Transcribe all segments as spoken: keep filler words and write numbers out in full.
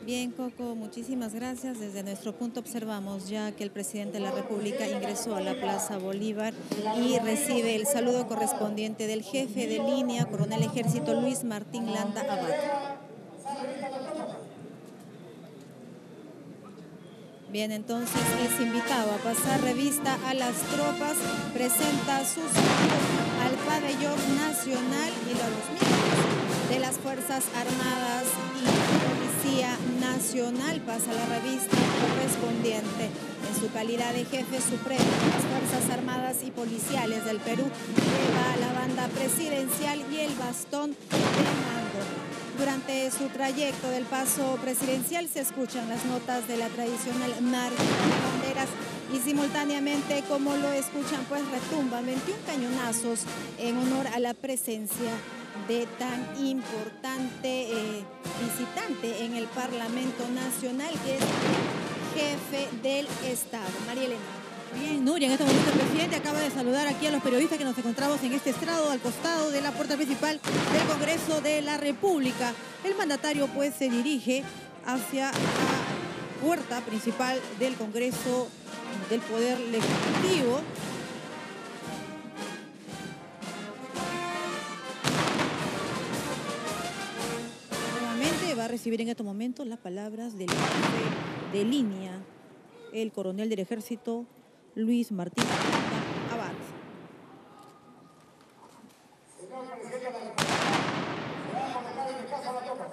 Bien, Coco, muchísimas gracias. Desde nuestro punto observamos ya que el presidente de la República ingresó a la Plaza Bolívar y recibe el saludo correspondiente del jefe de línea, coronel ejército Luis Martín Landa Abad. Bien, entonces es invitado a pasar revista a las tropas, presenta sus saludos al pabellón nacional y a los miembros de las Fuerzas Armadas y Policía Nacional. Pasa la revista correspondiente en su calidad de jefe supremo de las Fuerzas Armadas y Policiales del Perú. Lleva la banda presidencial y el bastón de mando. Durante su trayecto del paso presidencial se escuchan las notas de la tradicional marcha de banderas y simultáneamente, como lo escuchan, pues retumban veintiún cañonazos en honor a la presencia de tan importante eh, visitante en el Parlamento Nacional, que es jefe del Estado. María Elena. Bien, Nuria, en este momento el presidente acaba de saludar aquí a los periodistas que nos encontramos en este estrado al costado de la puerta principal del Congreso de la República. El mandatario pues se dirige hacia la puerta principal del Congreso del Poder Legislativo. Nuevamente va a recibir en estos momentos las palabras del jefe de línea, el coronel del Ejército Luis Martín Abad. Señor presidente de la República, se va a colocar en el caso de la tropa.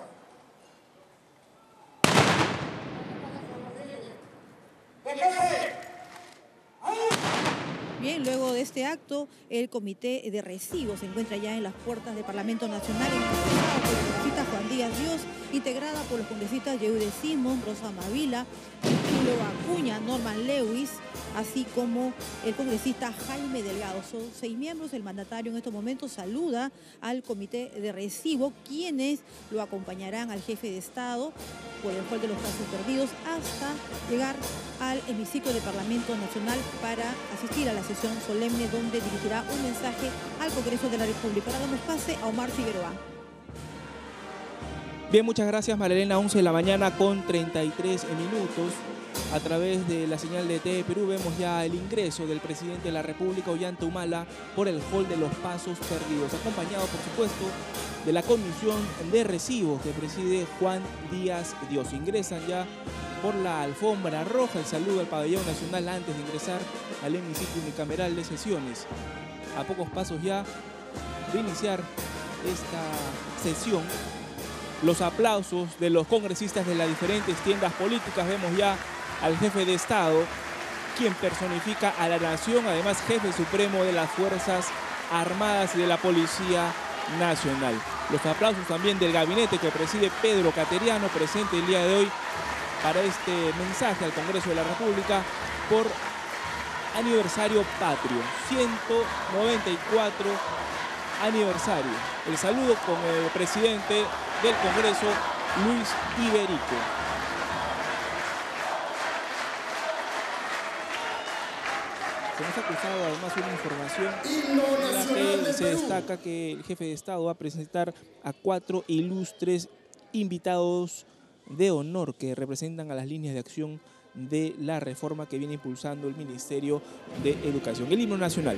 Bien, luego de este acto, el comité de recibo se encuentra ya en las puertas del Parlamento Nacional, encabezado por el congresista Juan Díaz Dios, integrada por los congresistas Yehude Simón, Rosa Mavila, Julio Acuña, Norman Lewis, así como el congresista Jaime Delgado. Son seis miembros. El mandatario en estos momentos saluda al comité de recibo, quienes lo acompañarán al jefe de Estado por el hall de los casos perdidos hasta llegar al hemiciclo del Parlamento Nacional para asistir a la sesión solemne donde dirigirá un mensaje al Congreso de la República. Ahora damos pase a Omar Figueroa. Bien, muchas gracias, María Elena. once de la mañana con treinta y tres minutos. A través de la señal de T V Perú vemos ya el ingreso del presidente de la República, Ollanta Humala, por el hall de los pasos perdidos, acompañado, por supuesto, de la comisión de recibo que preside Juan Díaz Dios. Ingresan ya por la alfombra roja, el saludo al pabellón nacional antes de ingresar al hemiciclo unicameral de sesiones. A pocos pasos ya de iniciar esta sesión, los aplausos de los congresistas de las diferentes tiendas políticas. Vemos ya al jefe de Estado, quien personifica a la nación, además jefe supremo de las Fuerzas Armadas y de la Policía Nacional. Los aplausos también del gabinete que preside Pedro Cateriano, presente el día de hoy para este mensaje al Congreso de la República por aniversario patrio, ciento noventa y cuatro aniversario. El saludo con el presidente del Congreso, Luis Iberico. Se nos ha cruzado además una información en la que se destaca que el jefe de Estado va a presentar a cuatro ilustres invitados de honor que representan a las líneas de acción de la reforma que viene impulsando el Ministerio de Educación. El himno nacional.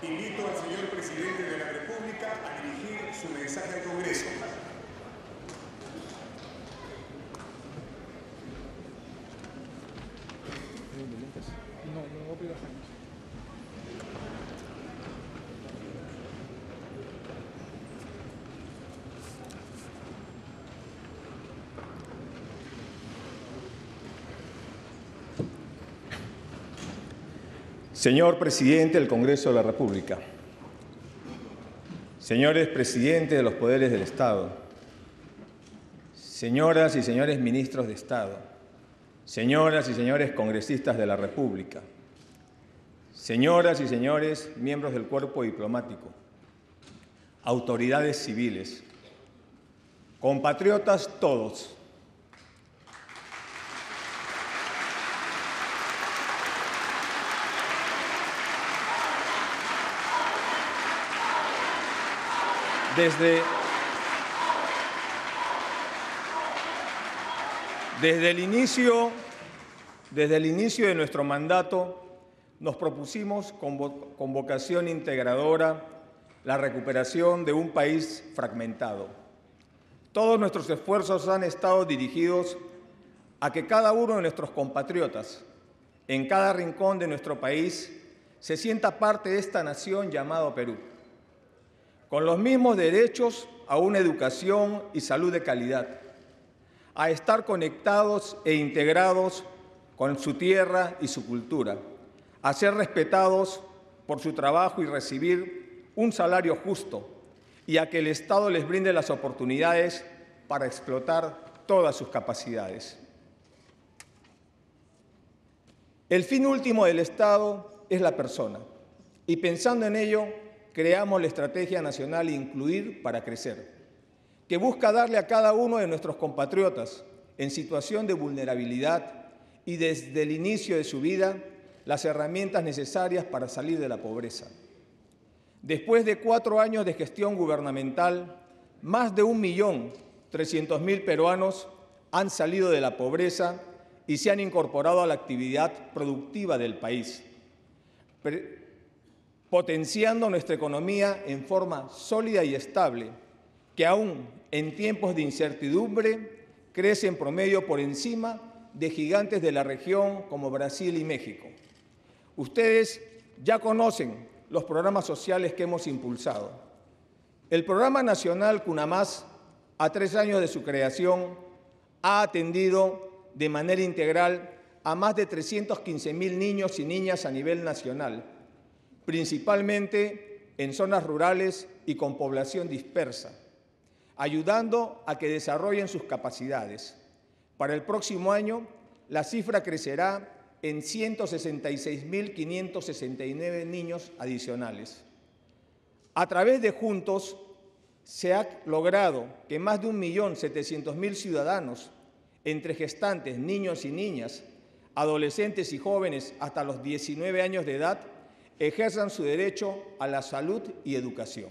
Invito al señor presidente de la República a dirigir su mensaje al Congreso. No, no voy a pedir años. Señor presidente del Congreso de la República, señores presidentes de los poderes del Estado, señoras y señores ministros de Estado, señoras y señores congresistas de la República, señoras y señores miembros del cuerpo diplomático, autoridades civiles, compatriotas todos. Desde, desde, el inicio, desde el inicio de nuestro mandato nos propusimos con, con vocación integradora la recuperación de un país fragmentado. Todos nuestros esfuerzos han estado dirigidos a que cada uno de nuestros compatriotas, en cada rincón de nuestro país, se sienta parte de esta nación llamada Perú, con los mismos derechos a una educación y salud de calidad, a estar conectados e integrados con su tierra y su cultura, a ser respetados por su trabajo y recibir un salario justo, y a que el Estado les brinde las oportunidades para explotar todas sus capacidades. El fin último del Estado es la persona, y pensando en ello, creamos la Estrategia Nacional Incluir para Crecer, que busca darle a cada uno de nuestros compatriotas en situación de vulnerabilidad y desde el inicio de su vida las herramientas necesarias para salir de la pobreza. Después de cuatro años de gestión gubernamental, más de un millón trescientos mil peruanos han salido de la pobreza y se han incorporado a la actividad productiva del país, potenciando nuestra economía en forma sólida y estable, que aún en tiempos de incertidumbre crece en promedio por encima de gigantes de la región como Brasil y México. Ustedes ya conocen los programas sociales que hemos impulsado. El Programa Nacional CUNAMás, a tres años de su creación, ha atendido de manera integral a más de trescientos quince mil niños y niñas a nivel nacional, principalmente en zonas rurales y con población dispersa, ayudando a que desarrollen sus capacidades. Para el próximo año, la cifra crecerá en ciento sesenta y seis mil quinientos sesenta y nueve niños adicionales. A través de Juntos, se ha logrado que más de un millón setecientos mil ciudadanos, entre gestantes, niños y niñas, adolescentes y jóvenes hasta los diecinueve años de edad, ejerzan su derecho a la salud y educación.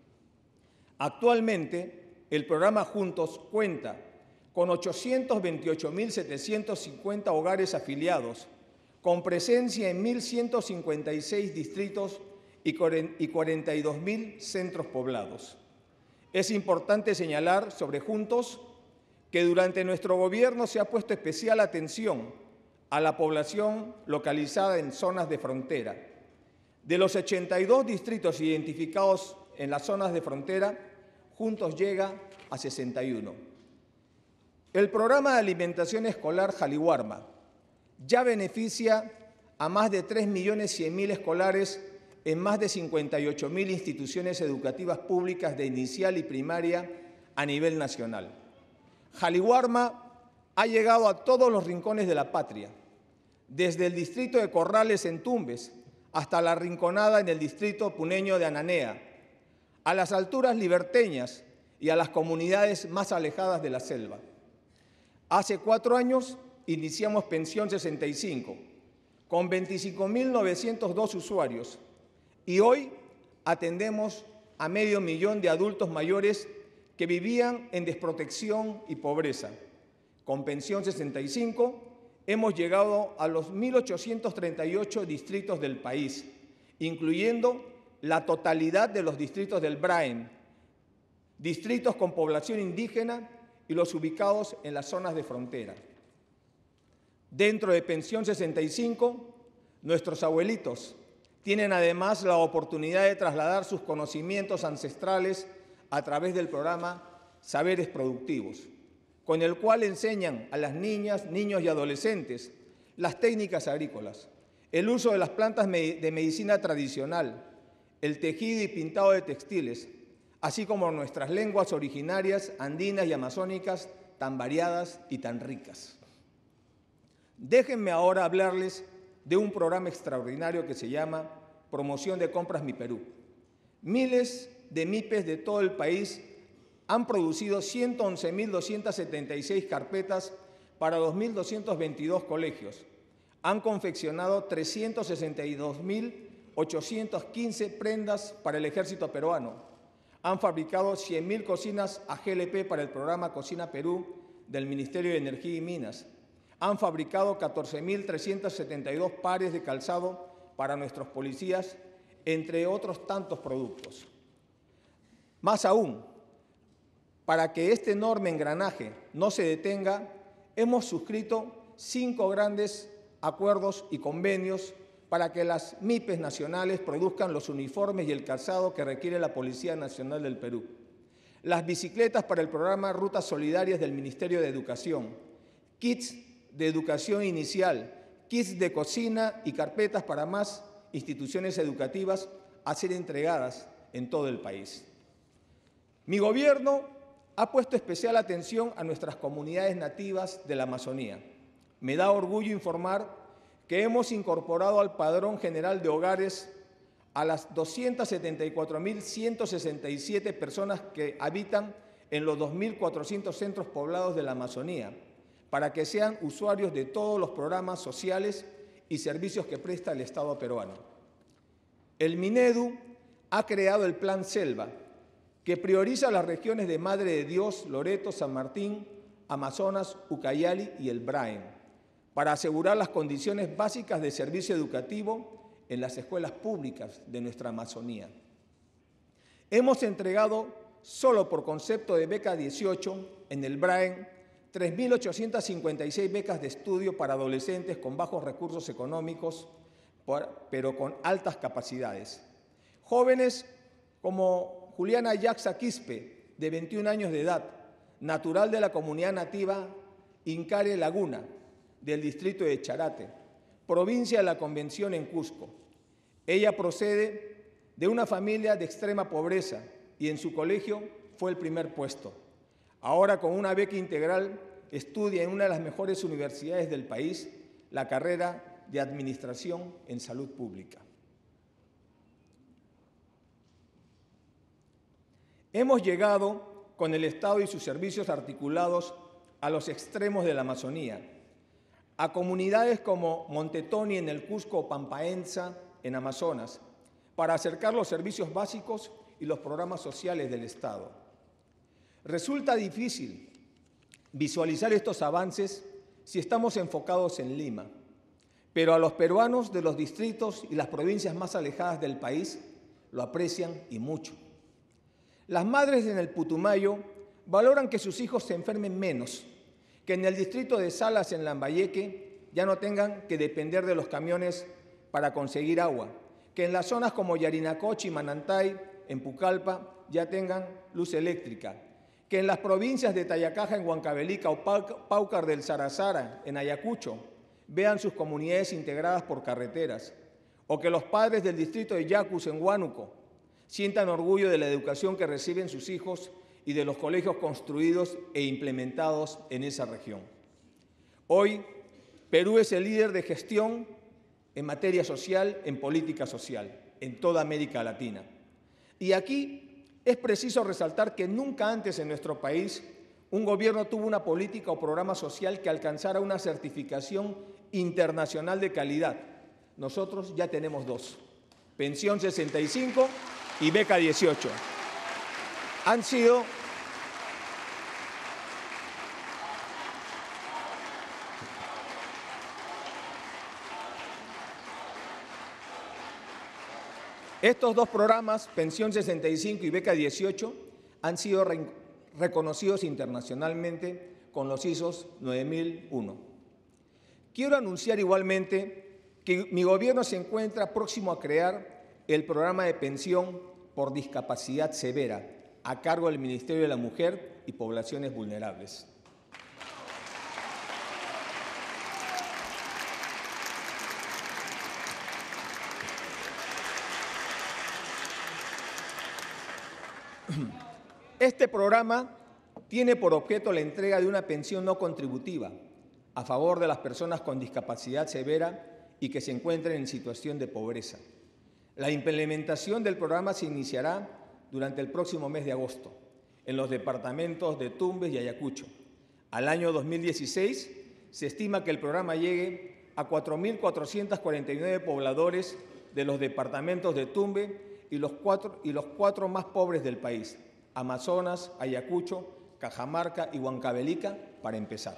Actualmente, el programa Juntos cuenta con ochocientos veintiocho mil setecientos cincuenta hogares afiliados, con presencia en mil ciento cincuenta y seis distritos y cuarenta y dos mil centros poblados. Es importante señalar sobre Juntos que durante nuestro gobierno se ha puesto especial atención a la población localizada en zonas de frontera. De los ochenta y dos distritos identificados en las zonas de frontera, Juntos llega a sesenta y uno. El programa de alimentación escolar Jaliwarma ya beneficia a más de tres millones cien mil escolares en más de cincuenta y ocho mil instituciones educativas públicas de inicial y primaria a nivel nacional. Jaliwarma ha llegado a todos los rincones de la patria, desde el distrito de Corrales en Tumbes hasta la Rinconada en el distrito puneño de Ananea, a las alturas liberteñas y a las comunidades más alejadas de la selva. Hace cuatro años iniciamos Pensión sesenta y cinco, con veinticinco mil novecientos dos usuarios, y hoy atendemos a medio millón de adultos mayores que vivían en desprotección y pobreza. Con Pensión sesenta y cinco hemos llegado a los mil ochocientos treinta y ocho distritos del país, incluyendo la totalidad de los distritos del Brain, distritos con población indígena y los ubicados en las zonas de frontera. Dentro de Pensión sesenta y cinco, nuestros abuelitos tienen además la oportunidad de trasladar sus conocimientos ancestrales a través del programa Saberes Productivos, con el cual enseñan a las niñas, niños y adolescentes las técnicas agrícolas, el uso de las plantas de medicina tradicional, el tejido y pintado de textiles, así como nuestras lenguas originarias, andinas y amazónicas, tan variadas y tan ricas. Déjenme ahora hablarles de un programa extraordinario que se llama Promoción de Compras Mi Perú. Miles de MIPES de todo el país han producido ciento once mil doscientas setenta y seis carpetas para dos mil doscientos veintidós colegios. Han confeccionado trescientas sesenta y dos mil ochocientas quince prendas para el ejército peruano. Han fabricado cien mil cocinas A G L P para el programa Cocina Perú del Ministerio de Energía y Minas. Han fabricado catorce mil trescientos setenta y dos pares de calzado para nuestros policías, entre otros tantos productos. Más aún, para que este enorme engranaje no se detenga, hemos suscrito cinco grandes acuerdos y convenios para que las MIPES nacionales produzcan los uniformes y el calzado que requiere la Policía Nacional del Perú. Las bicicletas para el programa Rutas Solidarias del Ministerio de Educación, kits de educación inicial, kits de cocina y carpetas para más instituciones educativas a ser entregadas en todo el país. Mi gobierno ha puesto especial atención a nuestras comunidades nativas de la Amazonía. Me da orgullo informar que hemos incorporado al Padrón General de Hogares a las doscientas setenta y cuatro mil ciento sesenta y siete personas que habitan en los dos mil cuatrocientos centros poblados de la Amazonía, para que sean usuarios de todos los programas sociales y servicios que presta el Estado peruano. El Minedu ha creado el Plan Selva, que prioriza las regiones de Madre de Dios, Loreto, San Martín, Amazonas, Ucayali y el Brain, para asegurar las condiciones básicas de servicio educativo en las escuelas públicas de nuestra Amazonía. Hemos entregado, solo por concepto de beca dieciocho, en el Brain, tres mil ochocientas cincuenta y seis becas de estudio para adolescentes con bajos recursos económicos, pero con altas capacidades. Jóvenes como Juliana Yaxa Quispe, de veintiún años de edad, natural de la comunidad nativa Incare Laguna, del distrito de Charate, provincia de la Convención en Cusco. Ella procede de una familia de extrema pobreza y en su colegio fue el primer puesto. Ahora, con una beca integral, estudia en una de las mejores universidades del país la carrera de Administración en Salud Pública. Hemos llegado, con el Estado y sus servicios articulados, a los extremos de la Amazonía, a comunidades como Montetoni en el Cusco o Pampaenza en Amazonas, para acercar los servicios básicos y los programas sociales del Estado. Resulta difícil visualizar estos avances si estamos enfocados en Lima, pero a los peruanos de los distritos y las provincias más alejadas del país lo aprecian y mucho. Las madres en el Putumayo valoran que sus hijos se enfermen menos, que en el distrito de Salas, en Lambayeque, ya no tengan que depender de los camiones para conseguir agua, que en las zonas como Yarinacocha y Manantay, en Pucallpa, ya tengan luz eléctrica, que en las provincias de Tayacaja, en Huancavelica, o Paucar del Sarazara, en Ayacucho, vean sus comunidades integradas por carreteras, o que los padres del distrito de Yacus, en Huánuco, sientan orgullo de la educación que reciben sus hijos y de los colegios construidos e implementados en esa región. Hoy, Perú es el líder de gestión en materia social, en política social, en toda América Latina. Y aquí es preciso resaltar que nunca antes en nuestro país un gobierno tuvo una política o programa social que alcanzara una certificación internacional de calidad. Nosotros ya tenemos dos, Pensión sesenta y cinco y Beca dieciocho. Han sido Estos dos programas, Pensión sesenta y cinco y Beca dieciocho, han sido re reconocidos internacionalmente con los I S Os nueve mil uno. Quiero anunciar igualmente que mi gobierno se encuentra próximo a crear el programa de pensión por discapacidad severa a cargo del Ministerio de la Mujer y Poblaciones Vulnerables. Este programa tiene por objeto la entrega de una pensión no contributiva a favor de las personas con discapacidad severa y que se encuentren en situación de pobreza. La implementación del programa se iniciará durante el próximo mes de agosto en los departamentos de Tumbes y Ayacucho. Al año dos mil dieciséis se estima que el programa llegue a cuatro mil cuatrocientos cuarenta y nueve pobladores de los departamentos de Tumbes y los cuatro, y los cuatro más pobres del país: Amazonas, Ayacucho, Cajamarca y Huancavelica, para empezar.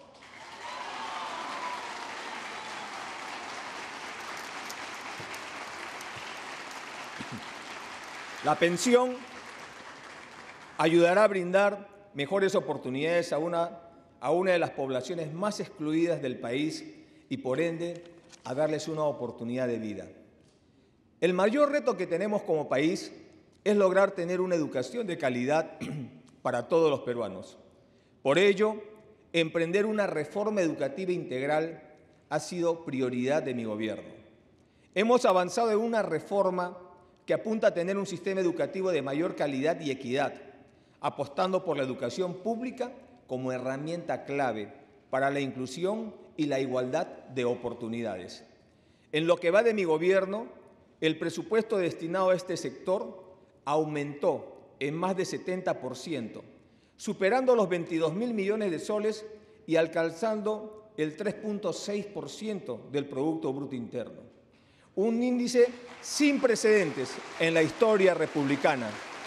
La pensión ayudará a brindar mejores oportunidades a una, a una de las poblaciones más excluidas del país y, por ende, a darles una oportunidad de vida. El mayor reto que tenemos como país es lograr tener una educación de calidad para todos los peruanos. Por ello, emprender una reforma educativa integral ha sido prioridad de mi gobierno. Hemos avanzado en una reforma que apunta a tener un sistema educativo de mayor calidad y equidad, apostando por la educación pública como herramienta clave para la inclusión y la igualdad de oportunidades. En lo que va de mi gobierno, el presupuesto destinado a este sector aumentó en más de setenta por ciento, superando los veintidós mil millones de soles y alcanzando el tres punto seis por ciento del Producto Bruto Interno. Un índice sin precedentes en la historia republicana.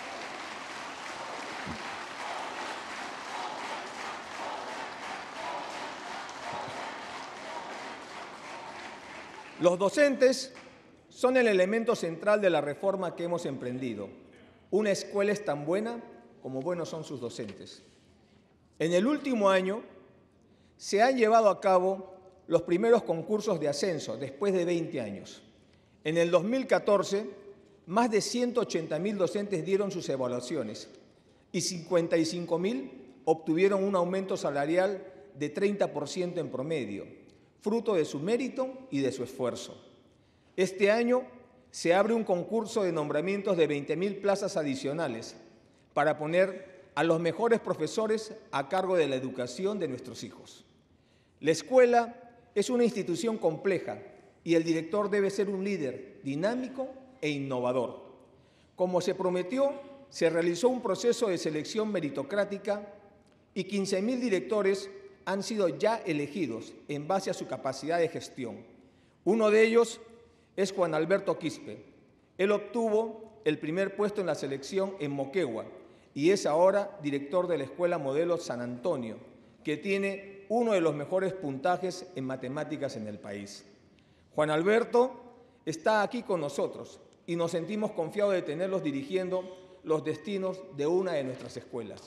Los docentes son el elemento central de la reforma que hemos emprendido. Una escuela es tan buena como buenos son sus docentes. En el último año se han llevado a cabo los primeros concursos de ascenso después de veinte años. En el dos mil catorce, más de ciento ochenta mil docentes dieron sus evaluaciones y cincuenta y cinco mil obtuvieron un aumento salarial de treinta por ciento en promedio, fruto de su mérito y de su esfuerzo. Este año se abre un concurso de nombramientos de veinte mil plazas adicionales para poner a los mejores profesores a cargo de la educación de nuestros hijos. La escuela es una institución compleja y el director debe ser un líder dinámico e innovador. Como se prometió, se realizó un proceso de selección meritocrática y quince mil directores han sido ya elegidos en base a su capacidad de gestión. Uno de ellos es Juan Alberto Quispe. Él obtuvo el primer puesto en la selección en Moquegua y es ahora director de la Escuela Modelo San Antonio, que tiene uno de los mejores puntajes en matemáticas en el país. Juan Alberto está aquí con nosotros y nos sentimos confiados de tenerlos dirigiendo los destinos de una de nuestras escuelas.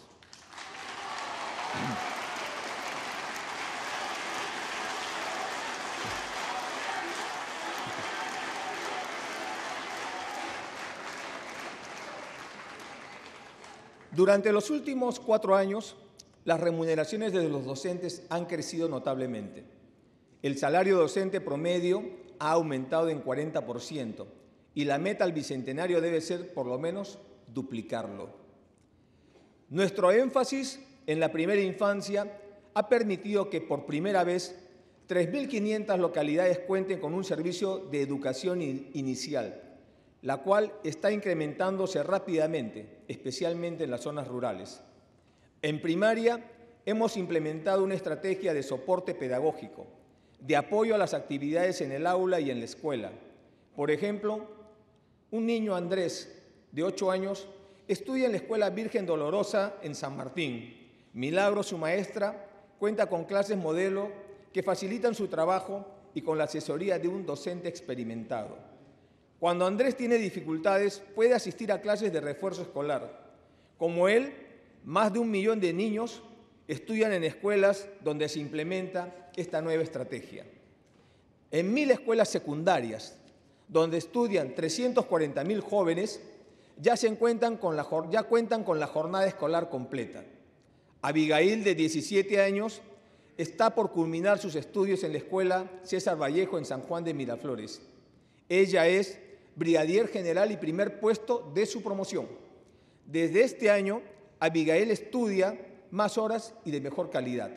Durante los últimos cuatro años, las remuneraciones de los docentes han crecido notablemente. El salario docente promedio ha aumentado en cuarenta por ciento y la meta al bicentenario debe ser, por lo menos, duplicarlo. Nuestro énfasis en la primera infancia ha permitido que, por primera vez, tres mil quinientas localidades cuenten con un servicio de educación inicial, la cual está incrementándose rápidamente, especialmente en las zonas rurales. En primaria, hemos implementado una estrategia de soporte pedagógico, de apoyo a las actividades en el aula y en la escuela. Por ejemplo, un niño, Andrés, de ocho años, estudia en la Escuela Virgen Dolorosa en San Martín. Milagro, su maestra, cuenta con clases modelo que facilitan su trabajo y con la asesoría de un docente experimentado. Cuando Andrés tiene dificultades, puede asistir a clases de refuerzo escolar. Como él, más de un millón de niños estudian en escuelas donde se implementa esta nueva estrategia. En mil escuelas secundarias, donde estudian trescientos cuarenta mil jóvenes, ya, se encuentran con la, ya cuentan con la jornada escolar completa. Abigail, de diecisiete años, está por culminar sus estudios en la Escuela César Vallejo en San Juan de Miraflores. Ella es brigadier general y primer puesto de su promoción. Desde este año, Abigail estudia más horas y de mejor calidad.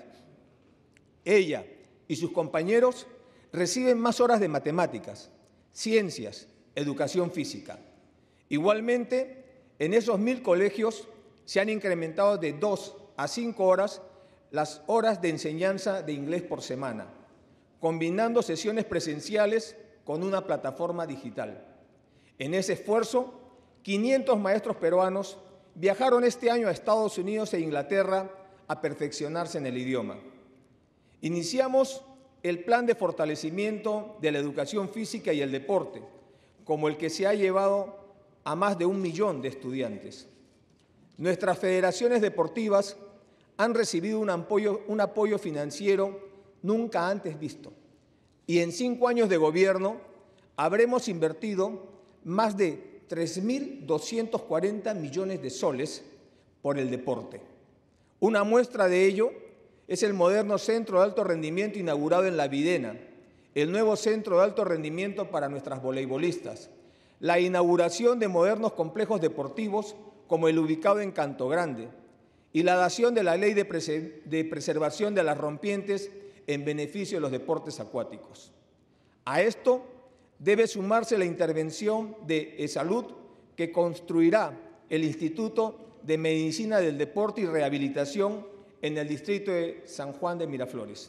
Ella y sus compañeros reciben más horas de matemáticas, ciencias, educación física. Igualmente, en esos mil colegios se han incrementado de dos a cinco horas las horas de enseñanza de inglés por semana, combinando sesiones presenciales con una plataforma digital. En ese esfuerzo, quinientos maestros peruanos viajaron este año a Estados Unidos e Inglaterra a perfeccionarse en el idioma. Iniciamos el plan de fortalecimiento de la educación física y el deporte, como el que se ha llevado a más de un millón de estudiantes. Nuestras federaciones deportivas han recibido un apoyo, un apoyo financiero nunca antes visto. Y en cinco años de gobierno habremos invertido más de tres mil doscientos cuarenta millones de soles por el deporte. Una muestra de ello es el moderno centro de alto rendimiento inaugurado en La Videna, el nuevo centro de alto rendimiento para nuestras voleibolistas, la inauguración de modernos complejos deportivos como el ubicado en Canto Grande, y la dación de la Ley de, Prese- de Preservación de las Rompientes en beneficio de los deportes acuáticos. A esto debe sumarse la intervención de eSalud, que construirá el Instituto de Medicina del Deporte y Rehabilitación en el distrito de San Juan de Miraflores.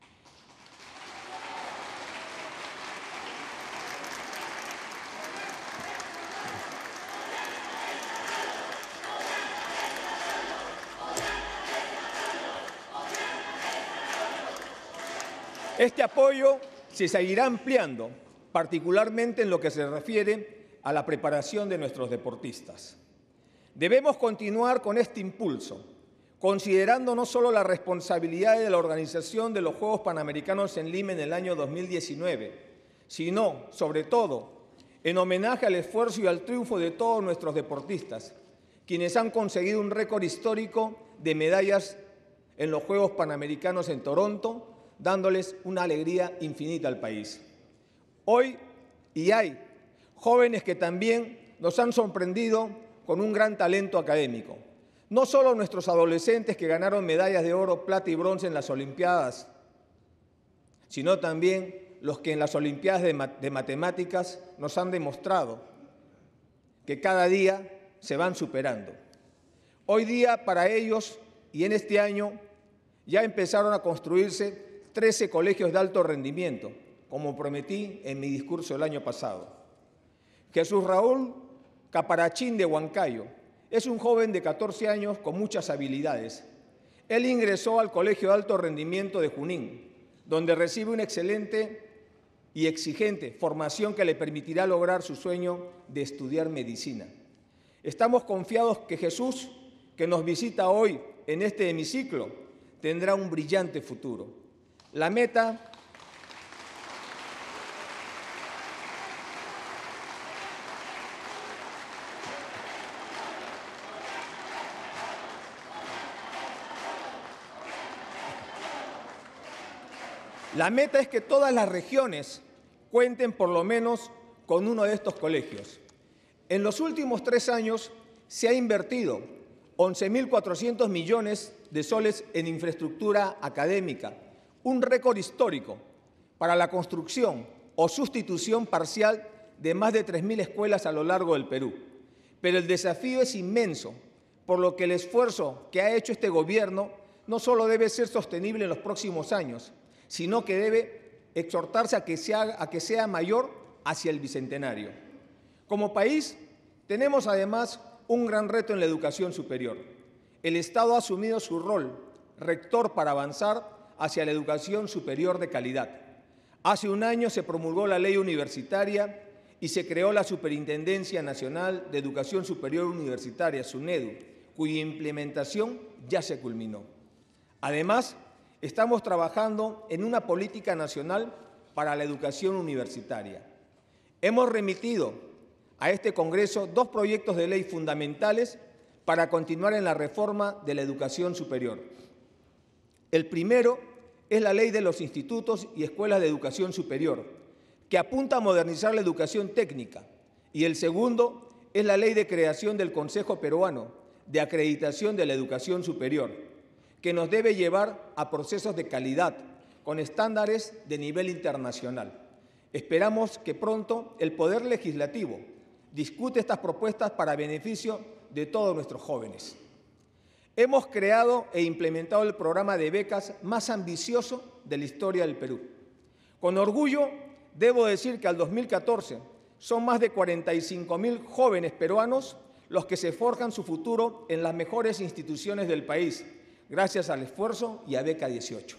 Este apoyo se seguirá ampliando, particularmente en lo que se refiere a la preparación de nuestros deportistas. Debemos continuar con este impulso, considerando no solo la responsabilidad de la organización de los Juegos Panamericanos en Lima en el año dos mil diecinueve, sino, sobre todo, en homenaje al esfuerzo y al triunfo de todos nuestros deportistas, quienes han conseguido un récord histórico de medallas en los Juegos Panamericanos en Toronto, dándoles una alegría infinita al país. Hoy, y hay jóvenes que también nos han sorprendido con un gran talento académico. No solo nuestros adolescentes que ganaron medallas de oro, plata y bronce en las Olimpiadas, sino también los que en las Olimpiadas de, mat- de Matemáticas nos han demostrado que cada día se van superando. Hoy día, para ellos, y en este año, ya empezaron a construirse trece colegios de alto rendimiento, como prometí en mi discurso el año pasado. Jesús Raúl Caparachín de Huancayo es un joven de catorce años con muchas habilidades. Él ingresó al Colegio de Alto Rendimiento de Junín, donde recibe una excelente y exigente formación que le permitirá lograr su sueño de estudiar medicina. Estamos confiados que Jesús, que nos visita hoy en este hemiciclo, tendrá un brillante futuro. La meta La meta es que todas las regiones cuenten por lo menos con uno de estos colegios. En los últimos tres años se ha invertido once mil cuatrocientos millones de soles en infraestructura académica, un récord histórico para la construcción o sustitución parcial de más de tres mil escuelas a lo largo del Perú. Pero el desafío es inmenso, por lo que el esfuerzo que ha hecho este gobierno no solo debe ser sostenible en los próximos años, sino que debe exhortarse a que sea, a que sea mayor hacia el bicentenario. Como país, tenemos además un gran reto en la educación superior. El Estado ha asumido su rol rector para avanzar hacia la educación superior de calidad. Hace un año se promulgó la ley universitaria y se creó la Superintendencia Nacional de Educación Superior Universitaria, SUNEDU, cuya implementación ya se culminó. Además, estamos trabajando en una política nacional para la educación universitaria. Hemos remitido a este Congreso dos proyectos de ley fundamentales para continuar en la reforma de la educación superior. El primero es la Ley de los Institutos y Escuelas de Educación Superior, que apunta a modernizar la educación técnica, y el segundo es la Ley de creación del Consejo Peruano de Acreditación de la Educación Superior, que nos debe llevar a procesos de calidad con estándares de nivel internacional. Esperamos que pronto el Poder Legislativo discute estas propuestas para beneficio de todos nuestros jóvenes. Hemos creado e implementado el programa de becas más ambicioso de la historia del Perú. Con orgullo, debo decir que al dos mil catorce son más de cuarenta y cinco mil jóvenes peruanos los que se forjan su futuro en las mejores instituciones del país, gracias al esfuerzo y a Beca dieciocho.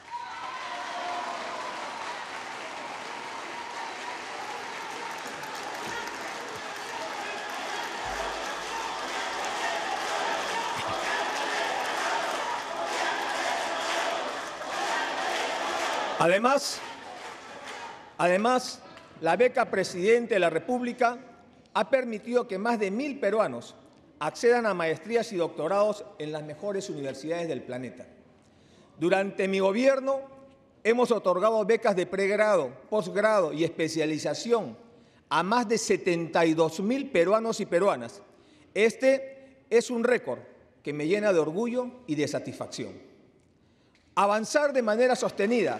Además, además, la beca Presidente de la República ha permitido que más de mil peruanos accedan a maestrías y doctorados en las mejores universidades del planeta. Durante mi gobierno hemos otorgado becas de pregrado, posgrado y especialización a más de setenta y dos mil peruanos y peruanas. Este es un récord que me llena de orgullo y de satisfacción. Avanzar de manera sostenida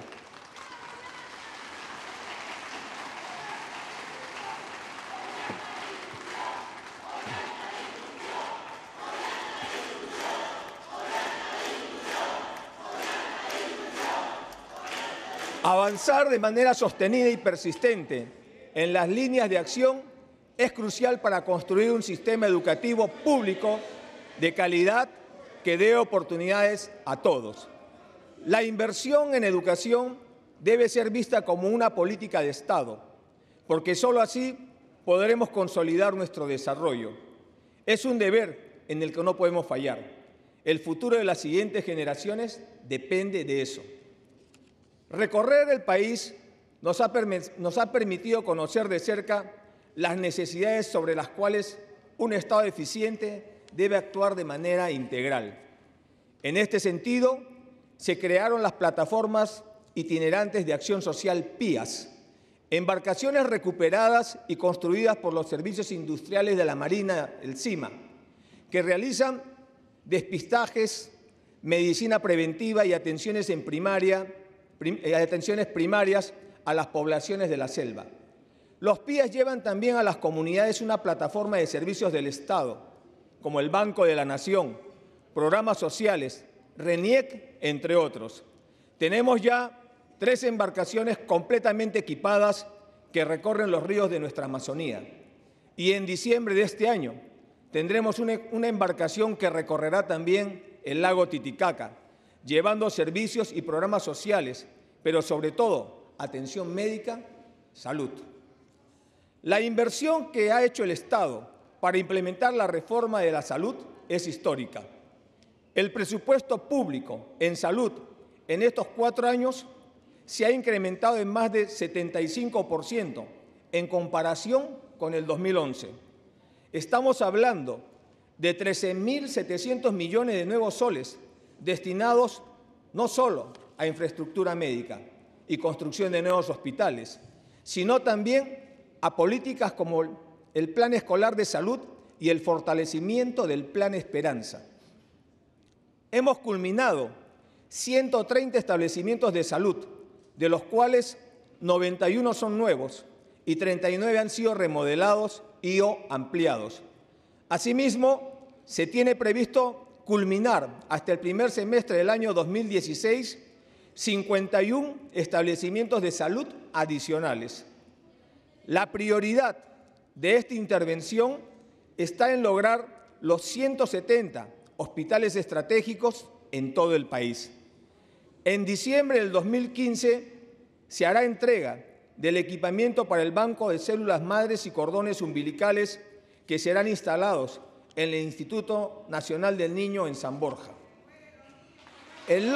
Avanzar de manera sostenida y persistente en las líneas de acción es crucial para construir un sistema educativo público de calidad que dé oportunidades a todos. La inversión en educación debe ser vista como una política de Estado, porque solo así podremos consolidar nuestro desarrollo. Es un deber en el que no podemos fallar. El futuro de las siguientes generaciones depende de eso. Recorrer el país nos ha, nos ha permitido conocer de cerca las necesidades sobre las cuales un Estado eficiente debe actuar de manera integral. En este sentido, se crearon las plataformas itinerantes de acción social P I A S, embarcaciones recuperadas y construidas por los servicios industriales de la Marina, el CIMA, que realizan despistajes, medicina preventiva y atenciones en primaria, atenciones primarias a las poblaciones de la selva. Los P I A S llevan también a las comunidades una plataforma de servicios del Estado, como el Banco de la Nación, programas sociales, RENIEC, entre otros. Tenemos ya tres embarcaciones completamente equipadas que recorren los ríos de nuestra Amazonía. Y en diciembre de este año tendremos una, una embarcación que recorrerá también el lago Titicaca, llevando servicios y programas sociales, pero sobre todo atención médica, salud. La inversión que ha hecho el Estado para implementar la reforma de la salud es histórica. El presupuesto público en salud en estos cuatro años se ha incrementado en más de setenta y cinco por ciento en comparación con el dos mil once. Estamos hablando de trece mil setecientos millones de nuevos soles destinados no solo a infraestructura médica y construcción de nuevos hospitales, sino también a políticas como el Plan Escolar de Salud y el fortalecimiento del Plan Esperanza. Hemos culminado ciento treinta establecimientos de salud, de los cuales noventa y uno son nuevos y treinta y nueve han sido remodelados y o ampliados. Asimismo, se tiene previsto culminar hasta el primer semestre del año dos mil dieciséis cincuenta y uno establecimientos de salud adicionales. La prioridad de esta intervención está en lograr los ciento setenta hospitales estratégicos en todo el país. En diciembre del dos mil quince se hará entrega del equipamiento para el banco de células madres y cordones umbilicales que serán instalados en el Instituto Nacional del Niño en San Borja. El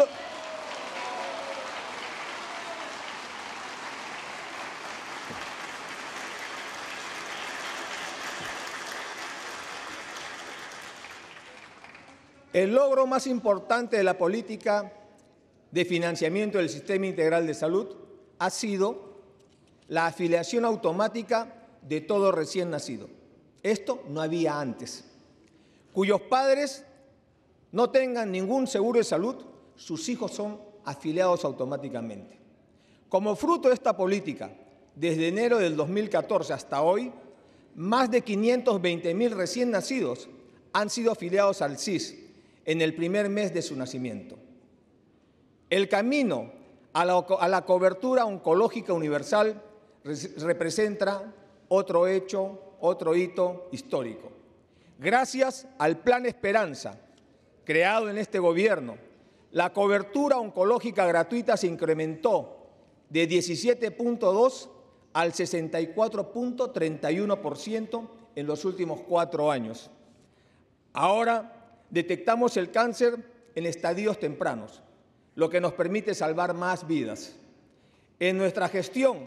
El logro más importante de la política de financiamiento del Sistema Integral de Salud ha sido la afiliación automática de todo recién nacido. Esto no había antes. Cuyos padres no tengan ningún seguro de salud, sus hijos son afiliados automáticamente. Como fruto de esta política, desde enero del dos mil catorce hasta hoy, más de quinientos veinte mil recién nacidos han sido afiliados al S I S en el primer mes de su nacimiento. El camino a la, a la cobertura oncológica universal representa otro hecho, otro hito histórico. Gracias al Plan Esperanza, creado en este gobierno, la cobertura oncológica gratuita se incrementó de diecisiete punto dos al sesenta y cuatro punto treinta y uno por ciento en los últimos cuatro años. Ahora detectamos el cáncer en estadios tempranos, lo que nos permite salvar más vidas. En nuestra gestión,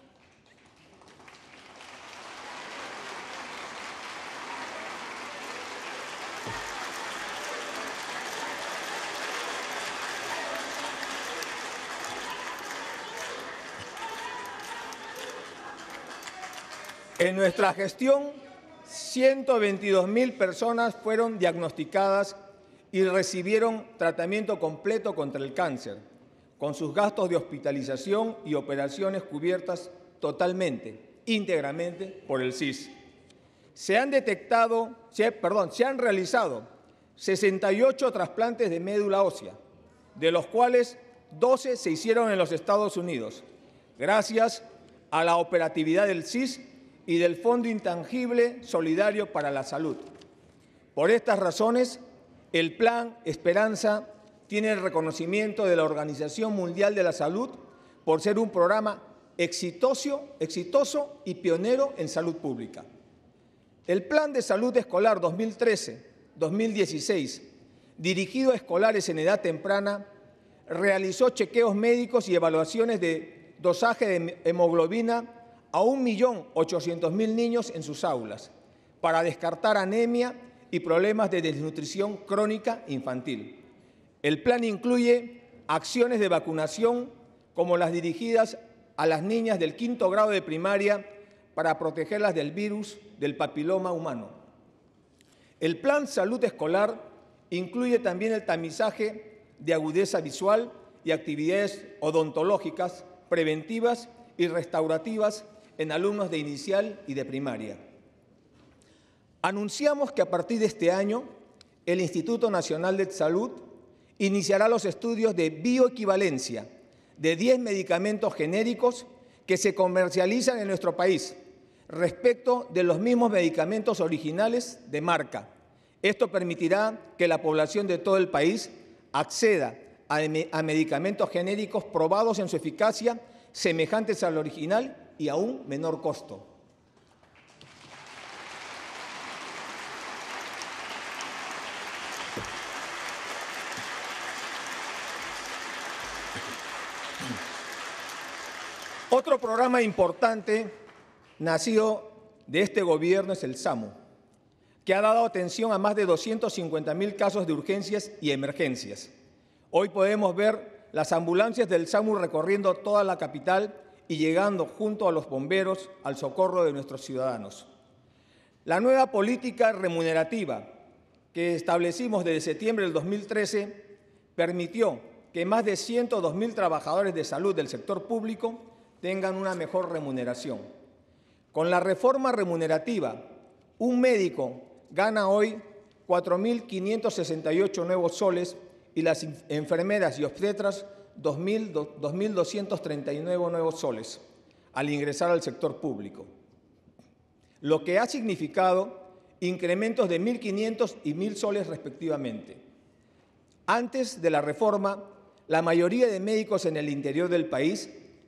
en nuestra gestión, ciento veintidós mil personas fueron diagnosticadas y recibieron tratamiento completo contra el cáncer, con sus gastos de hospitalización y operaciones cubiertas totalmente, íntegramente por el S I S. Se han detectado, se, perdón, se han realizado sesenta y ocho trasplantes de médula ósea, de los cuales doce se hicieron en los Estados Unidos, gracias a la operatividad del S I S y del Fondo Intangible Solidario para la Salud. Por estas razones, el Plan Esperanza tiene el reconocimiento de la Organización Mundial de la Salud por ser un programa exitoso, exitoso y pionero en salud pública. El Plan de Salud Escolar dos mil trece a dos mil dieciséis, dirigido a escolares en edad temprana, realizó chequeos médicos y evaluaciones de dosaje de hemoglobina a un millón ochocientos mil niños en sus aulas para descartar anemia y problemas de desnutrición crónica infantil. El plan incluye acciones de vacunación como las dirigidas a las niñas del quinto grado de primaria para protegerlas del virus del papiloma humano. El plan Salud Escolar incluye también el tamizaje de agudeza visual y actividades odontológicas preventivas y restaurativas en alumnos de inicial y de primaria. Anunciamos que a partir de este año, el Instituto Nacional de Salud iniciará los estudios de bioequivalencia de diez medicamentos genéricos que se comercializan en nuestro país respecto de los mismos medicamentos originales de marca. Esto permitirá que la población de todo el país acceda a, a medicamentos genéricos probados en su eficacia, semejantes al original y a un menor costo. Otro programa importante nacido de este gobierno es el SAMU, que ha dado atención a más de doscientos cincuenta mil casos de urgencias y emergencias. Hoy podemos ver las ambulancias del SAMU recorriendo toda la capital y llegando junto a los bomberos al socorro de nuestros ciudadanos. La nueva política remunerativa que establecimos desde septiembre del dos mil trece permitió que más de ciento dos mil trabajadores de salud del sector público tengan una mejor remuneración. Con la reforma remunerativa, un médico gana hoy cuatro mil quinientos sesenta y ocho nuevos soles y las enfermeras y obstetras dos mil doscientos treinta y nueve nuevos soles al ingresar al sector público, lo que ha significado incrementos de mil quinientos y mil soles respectivamente. Antes de la reforma, la mayoría de médicos en el interior del país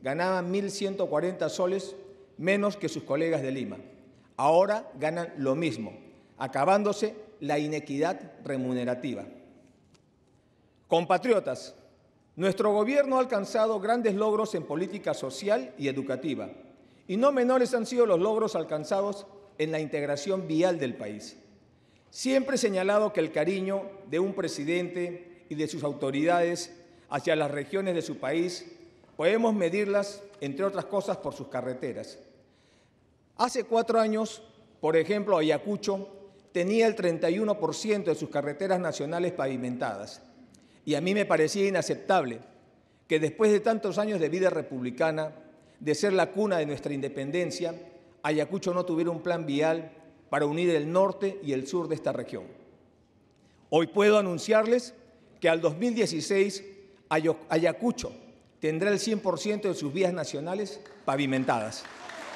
ganaban mil ciento cuarenta soles menos que sus colegas de Lima. Ahora ganan lo mismo, acabándose la inequidad remunerativa. Compatriotas, nuestro gobierno ha alcanzado grandes logros en política social y educativa, y no menores han sido los logros alcanzados en la integración vial del país. Siempre he señalado que el cariño de un presidente y de sus autoridades hacia las regiones de su país podemos medirlas, entre otras cosas, por sus carreteras. Hace cuatro años, por ejemplo, Ayacucho tenía el treinta y uno por ciento de sus carreteras nacionales pavimentadas. Y a mí me parecía inaceptable que después de tantos años de vida republicana, de ser la cuna de nuestra independencia, Ayacucho no tuviera un plan vial para unir el norte y el sur de esta región. Hoy puedo anunciarles que al dos mil dieciséis Ayacucho tendrá el cien por ciento de sus vías nacionales pavimentadas.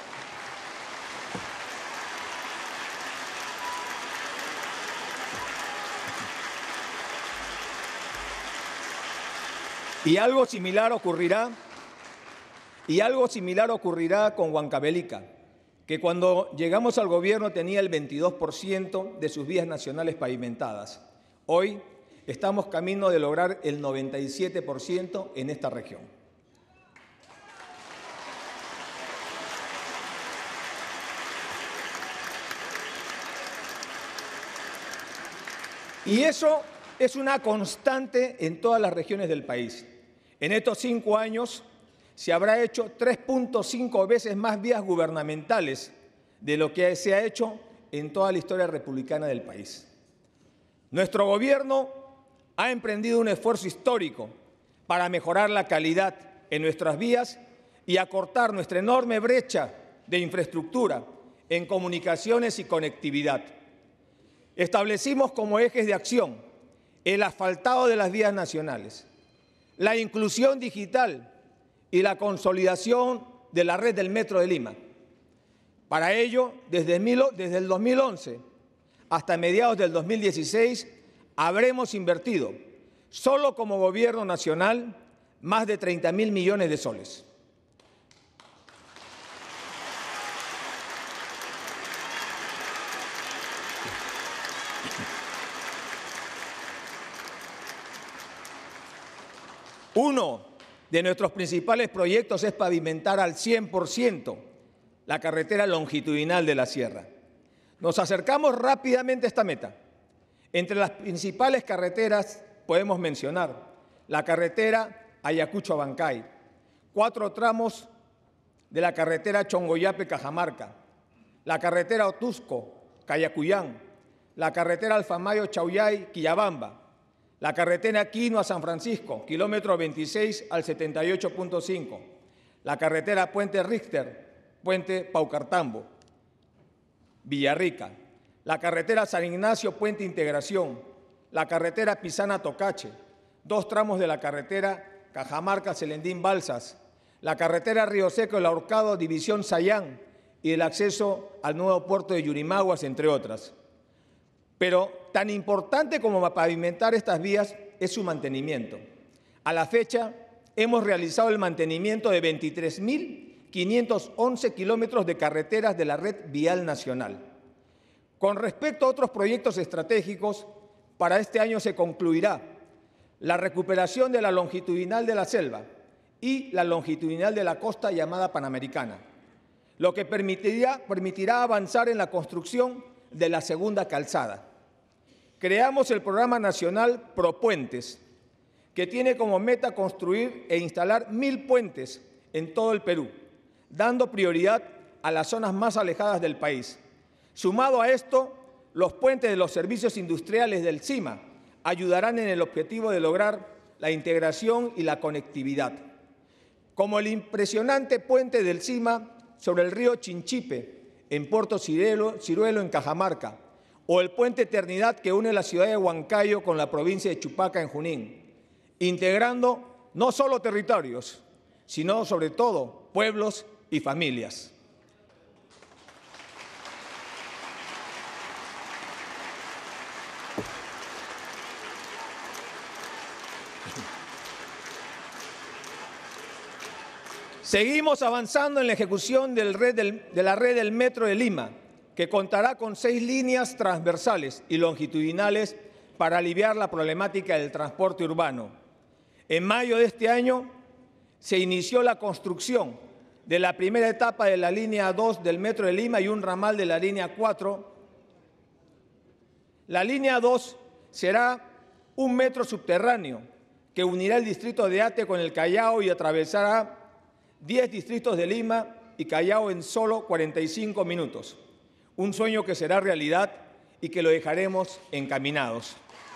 Y algo similar ocurrirá, y algo similar ocurrirá con Huancavelica, que cuando llegamos al gobierno tenía el veintidós por ciento de sus vías nacionales pavimentadas. Hoy estamos camino de lograr el noventa y siete por ciento en esta región. Y eso es una constante en todas las regiones del país. En estos cinco años se habrá hecho tres punto cinco veces más vías gubernamentales de lo que se ha hecho en toda la historia republicana del país. Nuestro gobierno ha emprendido un esfuerzo histórico para mejorar la calidad en nuestras vías y acortar nuestra enorme brecha de infraestructura en comunicaciones y conectividad. Establecimos como ejes de acción el asfaltado de las vías nacionales, la inclusión digital y la consolidación de la red del Metro de Lima. Para ello, desde el dos mil once hasta mediados del dos mil dieciséis, habremos invertido, solo como Gobierno Nacional, más de treinta mil millones de soles. Uno de nuestros principales proyectos es pavimentar al cien por ciento la carretera longitudinal de la sierra. Nos acercamos rápidamente a esta meta. Entre las principales carreteras podemos mencionar la carretera Ayacucho-Abancay, cuatro tramos de la carretera Chongoyape-Cajamarca, la carretera Otusco-Cayacuyán, la carretera Alfamayo-Chauyay-Quillabamba, la carretera Quino a San Francisco, kilómetro veintiséis al setenta y ocho punto cinco, la carretera Puente Richter, Puente Paucartambo, Villarrica, la carretera San Ignacio, Puente Integración, la carretera Pisana-Tocache, dos tramos de la carretera Cajamarca-Celendín-Balsas, la carretera Río Seco-El Ahorcado, División Sayán y el acceso al nuevo puerto de Yurimaguas, entre otras. Pero tan importante como pavimentar estas vías es su mantenimiento. A la fecha, hemos realizado el mantenimiento de veintitrés mil quinientos once kilómetros de carreteras de la red vial nacional. Con respecto a otros proyectos estratégicos, para este año se concluirá la recuperación de la longitudinal de la selva y la longitudinal de la costa llamada Panamericana, lo que permitirá, permitirá avanzar en la construcción de la segunda calzada. Creamos el Programa Nacional Propuentes, que tiene como meta construir e instalar mil puentes en todo el Perú, dando prioridad a las zonas más alejadas del país. Sumado a esto, los puentes de los servicios industriales del CIMA ayudarán en el objetivo de lograr la integración y la conectividad, como el impresionante puente del CIMA sobre el río Chinchipe, en Puerto Ciruelo, Ciruelo en Cajamarca, o el puente Eternidad que une la ciudad de Huancayo con la provincia de Chupaca en Junín, integrando no solo territorios, sino sobre todo pueblos y familias. Seguimos avanzando en la ejecución del red del, de la red del Metro de Lima, que contará con seis líneas transversales y longitudinales para aliviar la problemática del transporte urbano. En mayo de este año se inició la construcción de la primera etapa de la línea dos del Metro de Lima y un ramal de la línea cuatro. La línea dos será un metro subterráneo que unirá el distrito de Ate con el Callao y atravesará diez distritos de Lima y Callao en solo cuarenta y cinco minutos. Un sueño que será realidad y que lo dejaremos encaminados.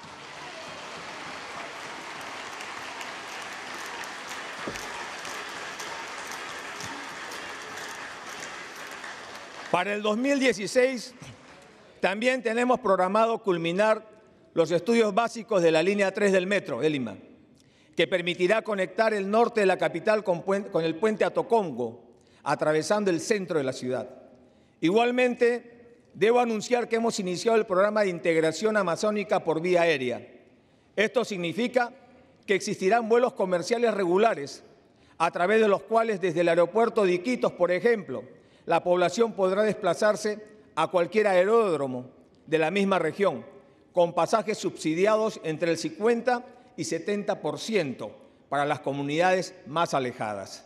Para el dos mil dieciséis también tenemos programado culminar los estudios básicos de la línea tres del Metro de Lima, que permitirá conectar el norte de la capital con, con el puente Atocongo, atravesando el centro de la ciudad. Igualmente, debo anunciar que hemos iniciado el programa de integración amazónica por vía aérea. Esto significa que existirán vuelos comerciales regulares, a través de los cuales desde el aeropuerto de Iquitos, por ejemplo, la población podrá desplazarse a cualquier aeródromo de la misma región, con pasajes subsidiados entre el cincuenta y setenta por ciento para las comunidades más alejadas.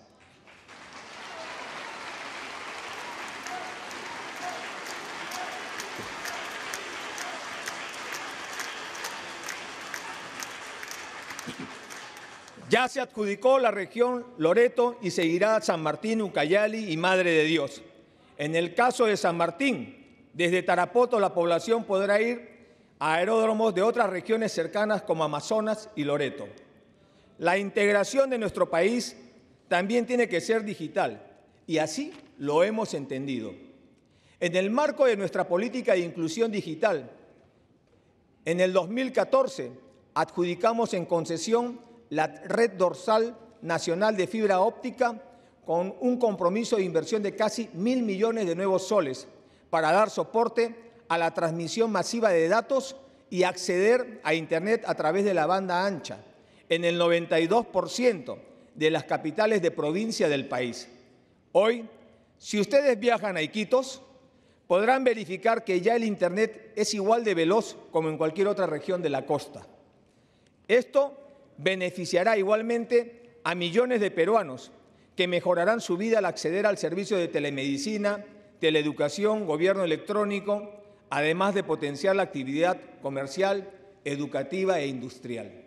Ya se adjudicó la región Loreto y seguirá San Martín, Ucayali y Madre de Dios. En el caso de San Martín, desde Tarapoto la población podrá ir a aeródromos de otras regiones cercanas como Amazonas y Loreto. La integración de nuestro país también tiene que ser digital y así lo hemos entendido. En el marco de nuestra política de inclusión digital, en el dos mil catorce adjudicamos en concesión la red dorsal nacional de fibra óptica con un compromiso de inversión de casi mil millones de nuevos soles para dar soporte a la transmisión masiva de datos y acceder a Internet a través de la banda ancha en el noventa y dos por ciento de las capitales de provincia del país. Hoy, si ustedes viajan a Iquitos, podrán verificar que ya el Internet es igual de veloz como en cualquier otra región de la costa. Esto beneficiará igualmente a millones de peruanos que mejorarán su vida al acceder al servicio de telemedicina, teleeducación, gobierno electrónico, además de potenciar la actividad comercial, educativa e industrial.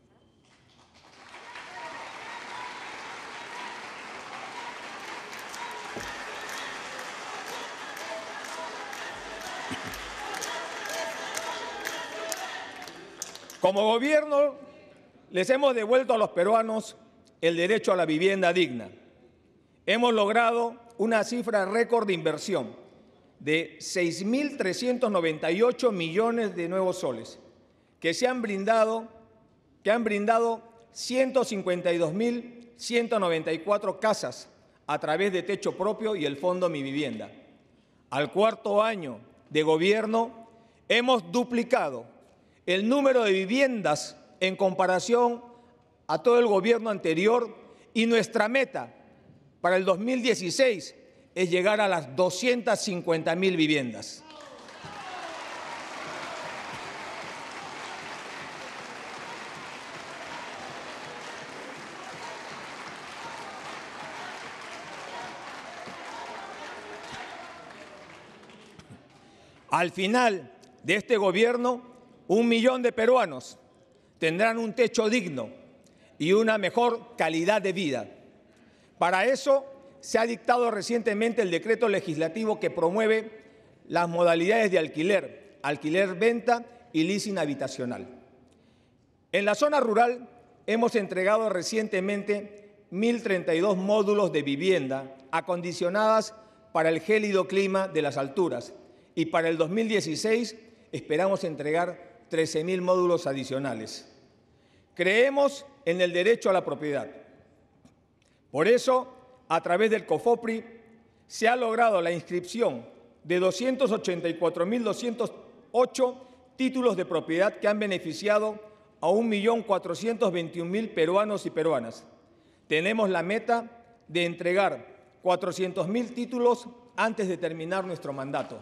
Como gobierno, les hemos devuelto a los peruanos el derecho a la vivienda digna. Hemos logrado una cifra récord de inversión de seis mil trescientos noventa y ocho millones de nuevos soles, que se han brindado, que han brindado ciento cincuenta y dos mil ciento noventa y cuatro casas a través de Techo Propio y el Fondo Mi Vivienda. Al cuarto año de gobierno, hemos duplicado el número de viviendas en comparación a todo el gobierno anterior y nuestra meta para el dos mil dieciséis es llegar a las doscientas cincuenta mil viviendas. Al final de este gobierno, un millón de peruanos tendrán un techo digno y una mejor calidad de vida. Para eso se ha dictado recientemente el decreto legislativo que promueve las modalidades de alquiler, alquiler-venta y leasing habitacional. En la zona rural hemos entregado recientemente mil treinta y dos módulos de vivienda acondicionadas para el gélido clima de las alturas y para el dos mil dieciséis esperamos entregar trece mil módulos adicionales. Creemos en el derecho a la propiedad. Por eso, a través del COFOPRI, se ha logrado la inscripción de doscientos ochenta y cuatro mil doscientos ocho títulos de propiedad que han beneficiado a un millón cuatrocientos veintiún mil peruanos y peruanas. Tenemos la meta de entregar cuatrocientos mil títulos antes de terminar nuestro mandato.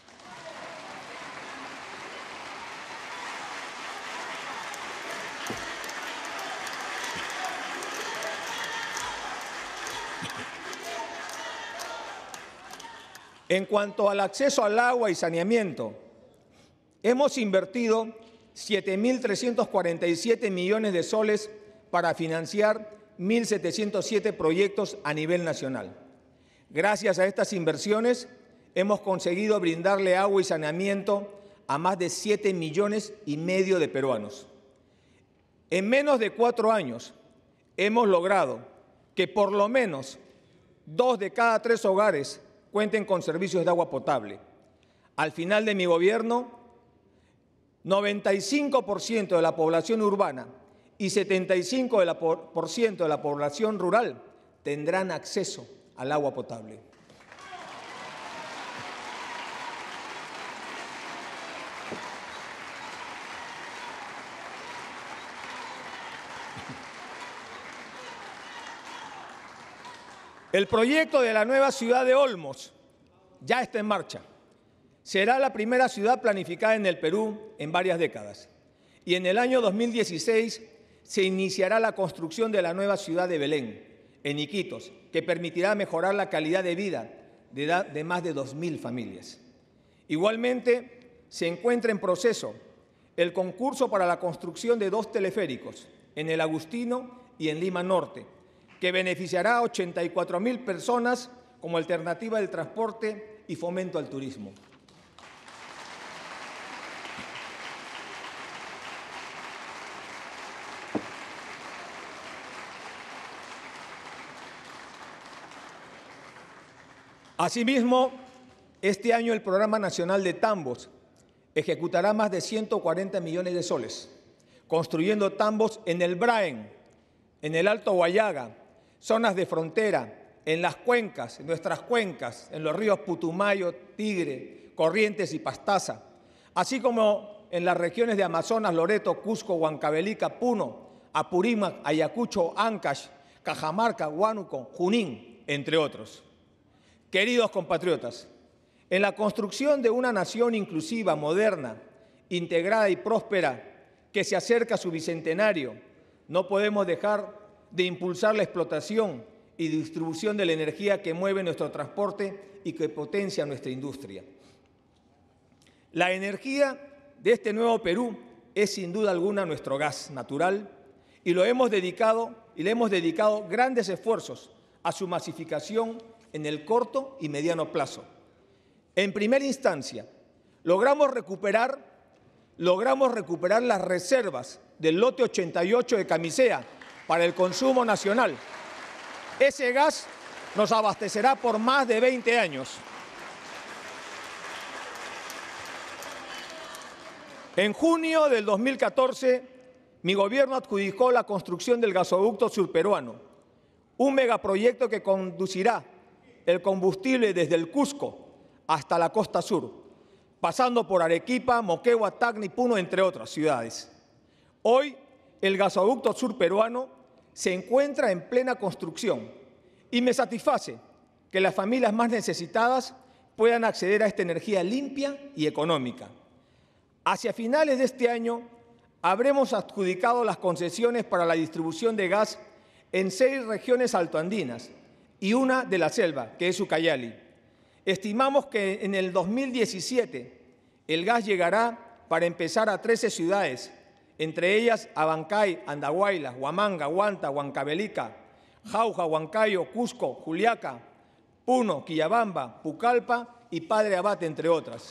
En cuanto al acceso al agua y saneamiento, hemos invertido siete mil trescientos cuarenta y siete millones de soles para financiar mil setecientos siete proyectos a nivel nacional. Gracias a estas inversiones, hemos conseguido brindarle agua y saneamiento a más de siete millones y medio de peruanos. En menos de cuatro años, hemos logrado que por lo menos dos de cada tres hogares cuenten con servicios de agua potable. Al final de mi gobierno, noventa y cinco por ciento de la población urbana y setenta y cinco por ciento de la población rural tendrán acceso al agua potable. El proyecto de la nueva ciudad de Olmos ya está en marcha. Será la primera ciudad planificada en el Perú en varias décadas. Y en el año dos mil dieciséis se iniciará la construcción de la nueva ciudad de Belén, en Iquitos, que permitirá mejorar la calidad de vida de, de más de dos mil familias. Igualmente, se encuentra en proceso el concurso para la construcción de dos teleféricos, en el Agustino y en Lima Norte, que beneficiará a ochenta y cuatro mil personas como alternativa del transporte y fomento al turismo. Asimismo, este año el Programa Nacional de Tambos ejecutará más de ciento cuarenta millones de soles, construyendo tambos en el Braen, en el Alto Huallaga, zonas de frontera, en las cuencas, en nuestras cuencas, en los ríos Putumayo, Tigre, Corrientes y Pastaza, así como en las regiones de Amazonas, Loreto, Cusco, Huancavelica, Puno, Apurímac, Ayacucho, Ancash, Cajamarca, Huánuco, Junín, entre otros. Queridos compatriotas, en la construcción de una nación inclusiva, moderna, integrada y próspera que se acerca a su bicentenario, no podemos dejar de impulsar la explotación y distribución de la energía que mueve nuestro transporte y que potencia nuestra industria. La energía de este nuevo Perú es sin duda alguna nuestro gas natural y lo hemos dedicado y le hemos dedicado grandes esfuerzos a su masificación en el corto y mediano plazo. En primera instancia, logramos recuperar, logramos recuperar las reservas del lote ochenta y ocho de Camisea para el consumo nacional. Ese gas nos abastecerá por más de veinte años. En junio del dos mil catorce, mi gobierno adjudicó la construcción del gasoducto surperuano, un megaproyecto que conducirá el combustible desde el Cusco hasta la costa sur, pasando por Arequipa, Moquegua, Tacna, Puno, entre otras ciudades. Hoy, el gasoducto surperuano se encuentra en plena construcción y me satisface que las familias más necesitadas puedan acceder a esta energía limpia y económica. Hacia finales de este año, habremos adjudicado las concesiones para la distribución de gas en seis regiones altoandinas y una de la selva, que es Ucayali. Estimamos que en el dos mil diecisiete el gas llegará para empezar a trece ciudades, entre ellas Abancay, Andahuaylas, Huamanga, Huanta, Huancavelica, Jauja, Huancayo, Cusco, Juliaca, Puno, Quillabamba, Pucallpa y Padre Abad, entre otras.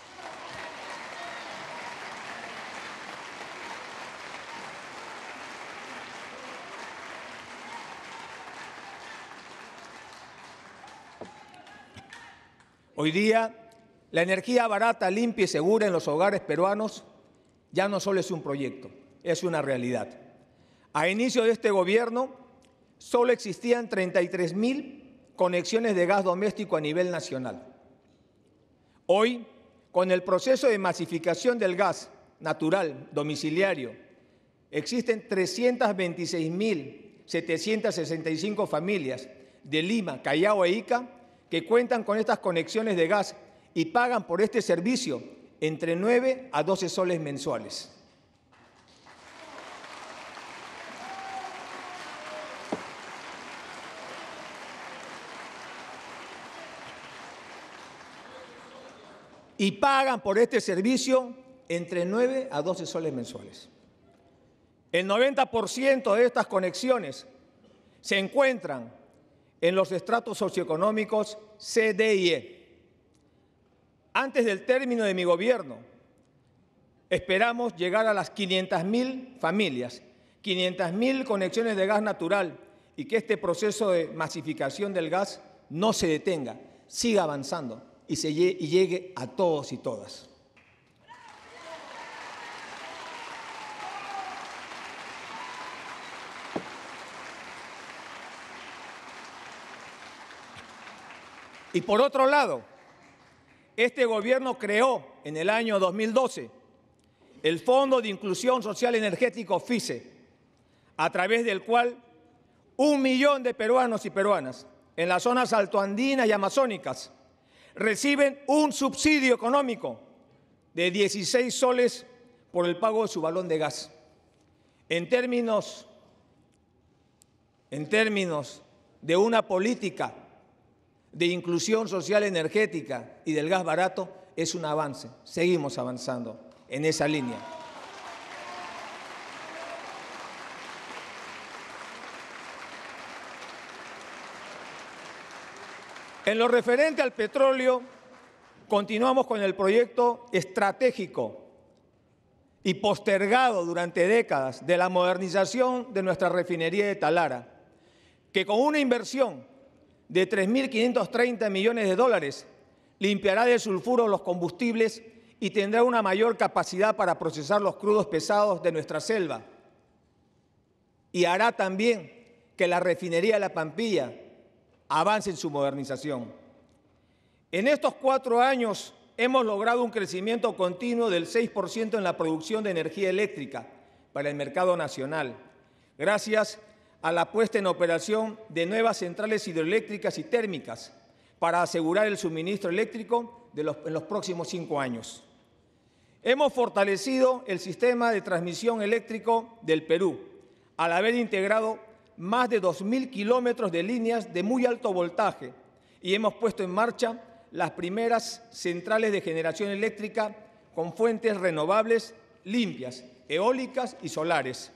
Hoy día, la energía barata, limpia y segura en los hogares peruanos ya no solo es un proyecto, es una realidad. A inicio de este gobierno, solo existían treinta y tres mil conexiones de gas doméstico a nivel nacional. Hoy, con el proceso de masificación del gas natural domiciliario, existen trescientas veintiséis mil setecientas sesenta y cinco familias de Lima, Callao e Ica, que cuentan con estas conexiones de gas y pagan por este servicio entre nueve a doce soles mensuales. Y pagan por este servicio entre nueve a doce soles mensuales. El noventa por ciento de estas conexiones se encuentran en los estratos socioeconómicos C, D y E. Antes del término de mi gobierno, esperamos llegar a las quinientas mil familias, quinientas mil conexiones de gas natural y que este proceso de masificación del gas no se detenga, siga avanzando y, se llegue, y llegue a todos y todas. Y por otro lado, este gobierno creó en el año dos mil doce el Fondo de Inclusión Social Energético FISE, a través del cual un millón de peruanos y peruanas en las zonas altoandinas y amazónicas reciben un subsidio económico de dieciséis soles por el pago de su balón de gas. En términos, en términos de una política de inclusión social energética y del gas barato, es un avance. Seguimos avanzando en esa línea. En lo referente al petróleo, continuamos con el proyecto estratégico y postergado durante décadas de la modernización de nuestra refinería de Talara, que con una inversión de tres mil quinientos treinta millones de dólares limpiará de sulfuro los combustibles y tendrá una mayor capacidad para procesar los crudos pesados de nuestra selva. Y hará también que la refinería de La Pampilla avance en su modernización. En estos cuatro años hemos logrado un crecimiento continuo del seis por ciento en la producción de energía eléctrica para el mercado nacional, gracias a la puesta en operación de nuevas centrales hidroeléctricas y térmicas para asegurar el suministro eléctrico de los, en los próximos cinco años. Hemos fortalecido el sistema de transmisión eléctrico del Perú, al haber integrado más de dos mil kilómetros de líneas de muy alto voltaje y hemos puesto en marcha las primeras centrales de generación eléctrica con fuentes renovables limpias, eólicas y solares.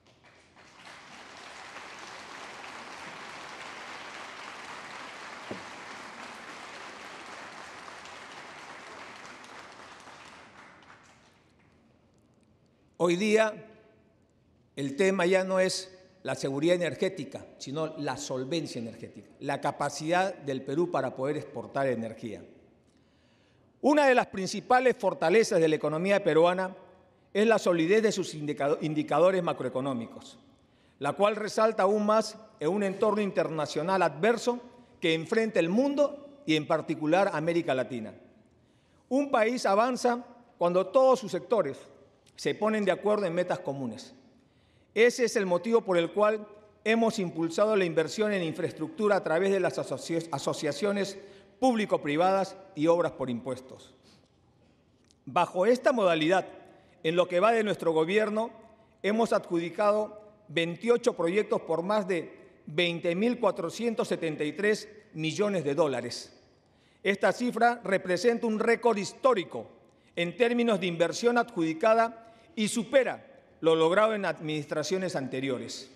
Hoy día el tema ya no es la seguridad energética, sino la solvencia energética, la capacidad del Perú para poder exportar energía. Una de las principales fortalezas de la economía peruana es la solidez de sus indicadores macroeconómicos, la cual resalta aún más en un entorno internacional adverso que enfrenta el mundo y en particular América Latina. Un país avanza cuando todos sus sectores se ponen de acuerdo en metas comunes. Ese es el motivo por el cual hemos impulsado la inversión en infraestructura a través de las asoci- asociaciones público-privadas y obras por impuestos. Bajo esta modalidad, en lo que va de nuestro gobierno, hemos adjudicado veintiocho proyectos por más de veinte mil cuatrocientos setenta y tres millones de dólares. Esta cifra representa un récord histórico en términos de inversión adjudicada y supera lo logrado en administraciones anteriores.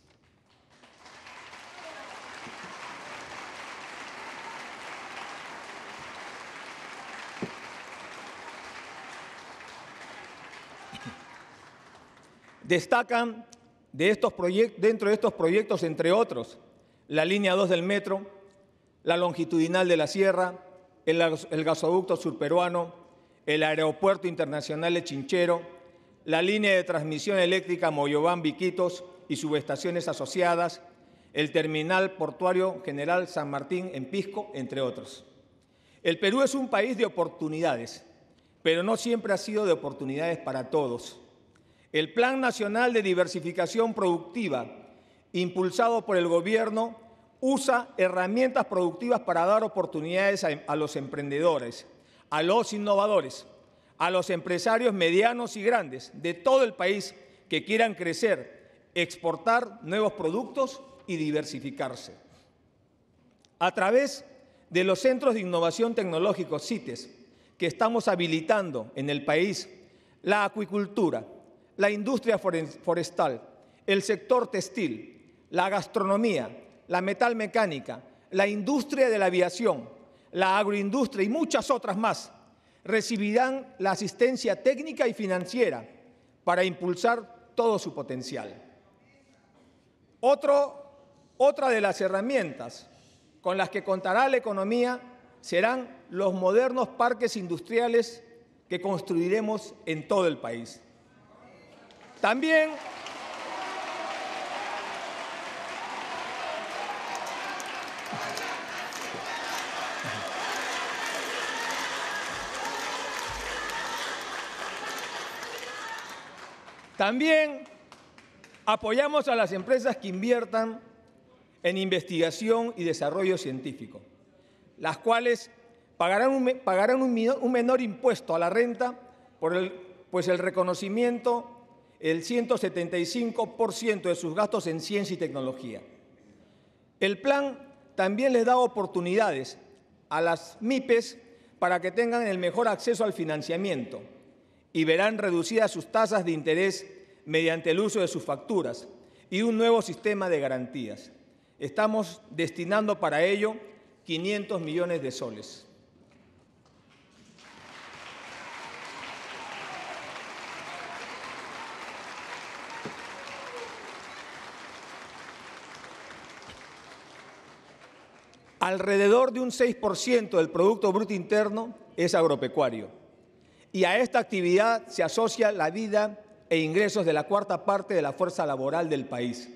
Destacan de estos proyectos, dentro de estos proyectos, entre otros, la línea dos del metro, la longitudinal de la sierra, el, el gasoducto surperuano, el aeropuerto internacional de Chinchero, la línea de transmisión eléctrica Moyobamba-Iquitos y subestaciones asociadas, el terminal portuario General San Martín en Pisco, entre otros. El Perú es un país de oportunidades, pero no siempre ha sido de oportunidades para todos. El Plan Nacional de Diversificación Productiva, impulsado por el Gobierno, usa herramientas productivas para dar oportunidades a, a los emprendedores, a los innovadores, a los empresarios medianos y grandes de todo el país que quieran crecer, exportar nuevos productos y diversificarse. A través de los centros de innovación tecnológicos, CITES, que estamos habilitando en el país, la acuicultura, la industria forestal, el sector textil, la gastronomía, la metalmecánica, la industria de la aviación, la agroindustria y muchas otras más, recibirán la asistencia técnica y financiera para impulsar todo su potencial. Otro, otra de las herramientas con las que contará la economía serán los modernos parques industriales que construiremos en todo el país. También También apoyamos a las empresas que inviertan en investigación y desarrollo científico, las cuales pagarán un, pagarán un, un menor impuesto a la renta, por el, pues el reconocimiento, el ciento setenta y cinco por ciento de sus gastos en ciencia y tecnología. El plan también les da oportunidades a las MIPES para que tengan el mejor acceso al financiamiento y verán reducidas sus tasas de interés mediante el uso de sus facturas y un nuevo sistema de garantías. Estamos destinando para ello quinientos millones de soles. Alrededor de un seis por ciento del Producto Bruto Interno es agropecuario, y a esta actividad se asocia la vida e ingresos de la cuarta parte de la fuerza laboral del país.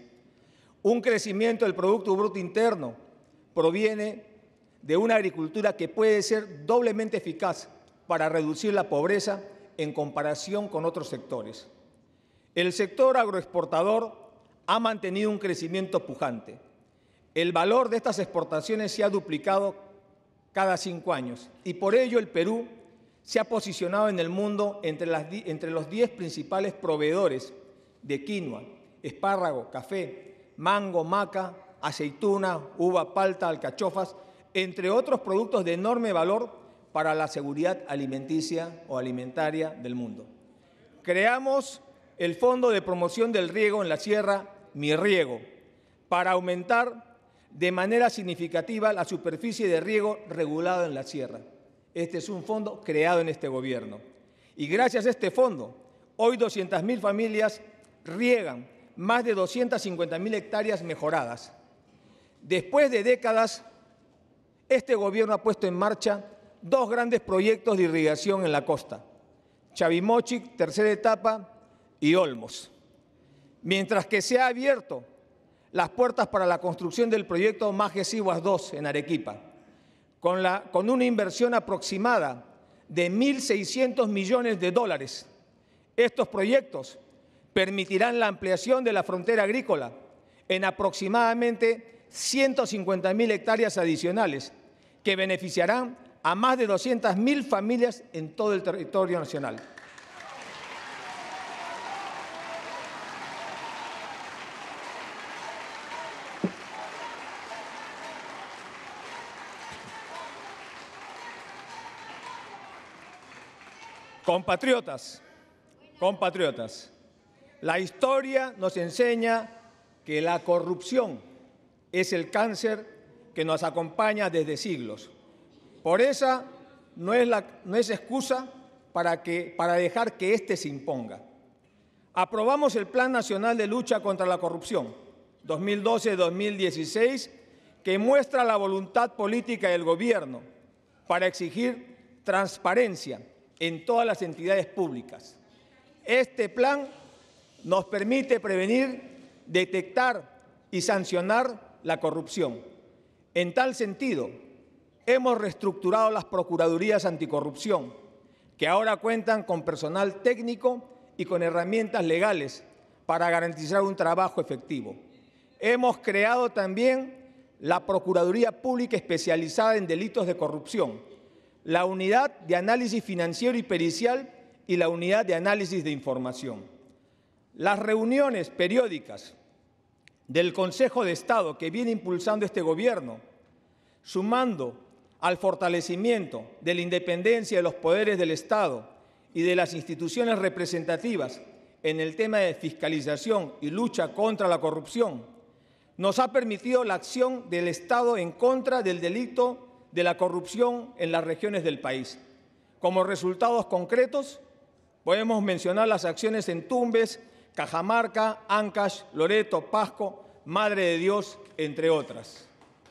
Un crecimiento del Producto Bruto Interno proviene de una agricultura que puede ser doblemente eficaz para reducir la pobreza en comparación con otros sectores. El sector agroexportador ha mantenido un crecimiento pujante. El valor de estas exportaciones se ha duplicado cada cinco años y por ello el Perú se ha posicionado en el mundo entre, las, entre los diez principales proveedores de quinoa, espárrago, café, mango, maca, aceituna, uva, palta, alcachofas, entre otros productos de enorme valor para la seguridad alimenticia o alimentaria del mundo. Creamos el Fondo de Promoción del Riego en la Sierra, Mi Riego, para aumentar de manera significativa la superficie de riego regulada en la sierra. Este es un fondo creado en este gobierno. Y gracias a este fondo, hoy doscientas mil familias riegan más de doscientas cincuenta mil hectáreas mejoradas. Después de décadas, este gobierno ha puesto en marcha dos grandes proyectos de irrigación en la costa, Chavimochic, tercera etapa, y Olmos. Mientras que se ha abierto las puertas para la construcción del proyecto Majes-Iguas dos en Arequipa, con, la, con una inversión aproximada de mil seiscientos millones de dólares. Estos proyectos permitirán la ampliación de la frontera agrícola en aproximadamente ciento cincuenta mil hectáreas adicionales, que beneficiarán a más de doscientas mil familias en todo el territorio nacional. Compatriotas, compatriotas, la historia nos enseña que la corrupción es el cáncer que nos acompaña desde siglos. Por esa no es, la, no es excusa para, que, para dejar que éste se imponga. Aprobamos el Plan Nacional de Lucha contra la Corrupción dos mil doce a dos mil dieciséis, que muestra la voluntad política del gobierno para exigir transparencia en todas las entidades públicas. Este plan nos permite prevenir, detectar y sancionar la corrupción. En tal sentido, hemos reestructurado las procuradurías anticorrupción, que ahora cuentan con personal técnico y con herramientas legales para garantizar un trabajo efectivo. Hemos creado también la Procuraduría Pública Especializada en Delitos de Corrupción, la Unidad de Análisis Financiero y Pericial y la Unidad de Análisis de Información. Las reuniones periódicas del Consejo de Estado que viene impulsando este gobierno, sumando al fortalecimiento de la independencia de los poderes del Estado y de las instituciones representativas en el tema de fiscalización y lucha contra la corrupción, nos ha permitido la acción del Estado en contra del delito de la corrupción en las regiones del país. Como resultados concretos, podemos mencionar las acciones en Tumbes, Cajamarca, Ancash, Loreto, Pasco, Madre de Dios, entre otras.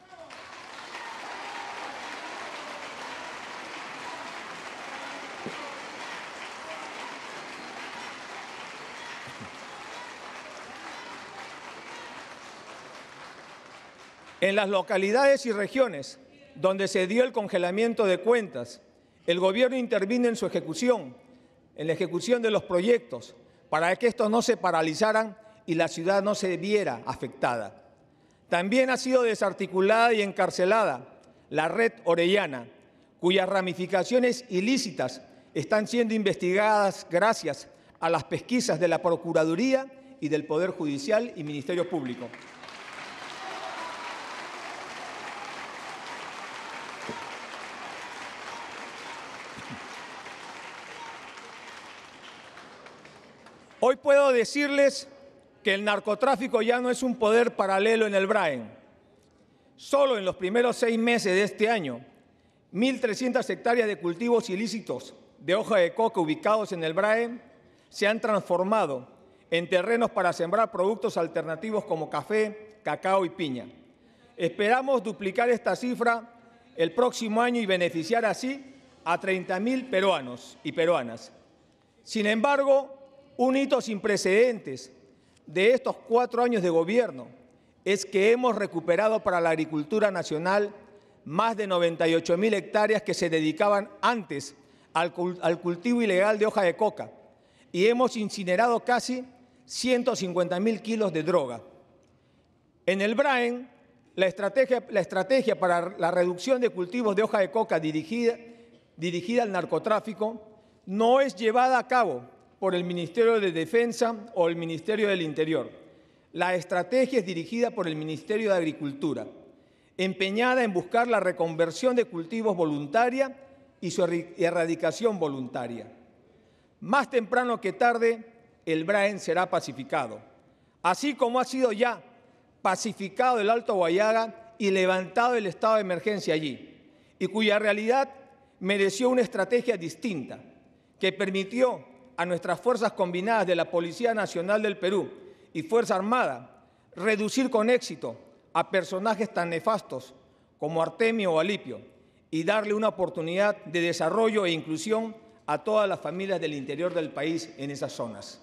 En las localidades y regiones donde se dio el congelamiento de cuentas, el gobierno intervino en su ejecución, en la ejecución de los proyectos, para que estos no se paralizaran y la ciudad no se viera afectada. También ha sido desarticulada y encarcelada la red Orellana, cuyas ramificaciones ilícitas están siendo investigadas gracias a las pesquisas de la Procuraduría y del Poder Judicial y Ministerio Público. Hoy puedo decirles que el narcotráfico ya no es un poder paralelo en el Braen. Solo en los primeros seis meses de este año, mil trescientas hectáreas de cultivos ilícitos de hoja de coca ubicados en el Braen se han transformado en terrenos para sembrar productos alternativos como café, cacao y piña. Esperamos duplicar esta cifra el próximo año y beneficiar así a treinta mil peruanos y peruanas. Sin embargo, un hito sin precedentes de estos cuatro años de gobierno es que hemos recuperado para la agricultura nacional más de noventa y ocho mil hectáreas que se dedicaban antes al cultivo ilegal de hoja de coca y hemos incinerado casi ciento cincuenta mil kilos de droga. En el Braen, la estrategia, la estrategia para la reducción de cultivos de hoja de coca dirigida, dirigida al narcotráfico no es llevada a cabo por el Ministerio de Defensa o el Ministerio del Interior. La estrategia es dirigida por el Ministerio de Agricultura, empeñada en buscar la reconversión de cultivos voluntaria y su erradicación voluntaria. Más temprano que tarde, el Braen será pacificado, así como ha sido ya pacificado el Alto Guayaga y levantado el estado de emergencia allí, y cuya realidad mereció una estrategia distinta, que permitió a nuestras fuerzas combinadas de la Policía Nacional del Perú y Fuerza Armada reducir con éxito a personajes tan nefastos como Artemio o Alipio y darle una oportunidad de desarrollo e inclusión a todas las familias del interior del país en esas zonas.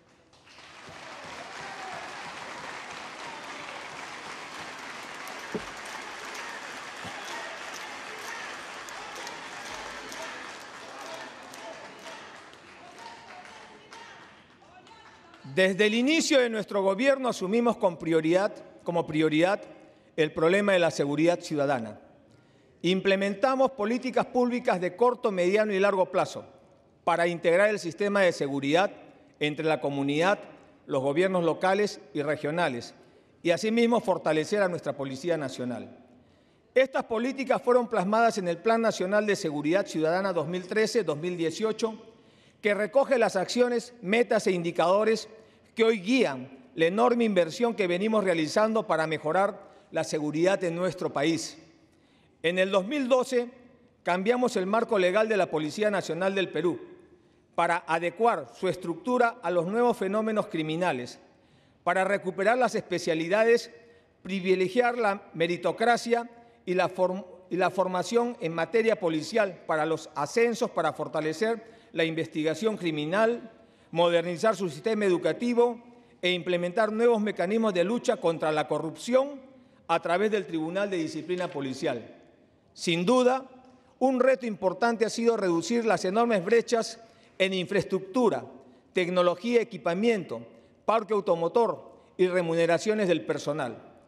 Desde el inicio de nuestro gobierno asumimos con prioridad, como prioridad el problema de la seguridad ciudadana. Implementamos políticas públicas de corto, mediano y largo plazo para integrar el sistema de seguridad entre la comunidad, los gobiernos locales y regionales y asimismo fortalecer a nuestra Policía Nacional. Estas políticas fueron plasmadas en el Plan Nacional de Seguridad Ciudadana dos mil trece a dos mil dieciocho, que recoge las acciones, metas e indicadores que hoy guían la enorme inversión que venimos realizando para mejorar la seguridad en nuestro país. En el dos mil doce cambiamos el marco legal de la Policía Nacional del Perú para adecuar su estructura a los nuevos fenómenos criminales, para recuperar las especialidades, privilegiar la meritocracia y la, form- y la formación en materia policial para los ascensos, para fortalecer la investigación criminal, modernizar su sistema educativo e implementar nuevos mecanismos de lucha contra la corrupción a través del Tribunal de Disciplina Policial. Sin duda, un reto importante ha sido reducir las enormes brechas en infraestructura, tecnología, equipamiento, parque automotor y remuneraciones del personal.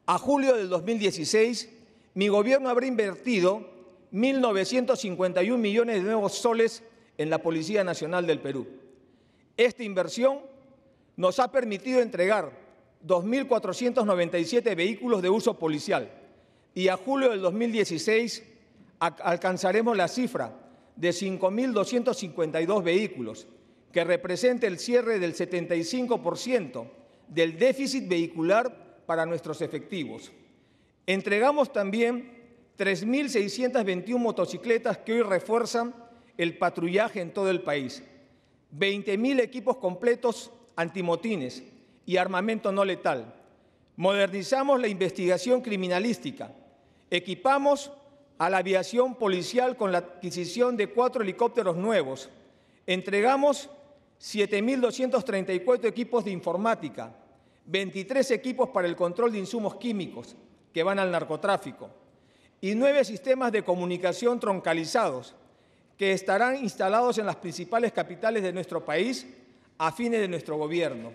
A julio del dos mil dieciséis, mi gobierno habrá invertido mil novecientos cincuenta y un millones de nuevos soles en la Policía Nacional del Perú. Esta inversión nos ha permitido entregar dos mil cuatrocientos noventa y siete vehículos de uso policial y a julio del dos mil dieciséis alcanzaremos la cifra de cinco mil doscientos cincuenta y dos vehículos, que representa el cierre del setenta y cinco por ciento del déficit vehicular para nuestros efectivos. Entregamos también tres mil seiscientas veintiuna motocicletas que hoy refuerzan el patrullaje en todo el país, veinte mil equipos completos antimotines y armamento no letal. Modernizamos la investigación criminalística, equipamos a la aviación policial con la adquisición de cuatro helicópteros nuevos, entregamos siete mil doscientos treinta y cuatro equipos de informática, veintitrés equipos para el control de insumos químicos que van al narcotráfico y nueve sistemas de comunicación troncalizados que estarán instalados en las principales capitales de nuestro país a fines de nuestro gobierno.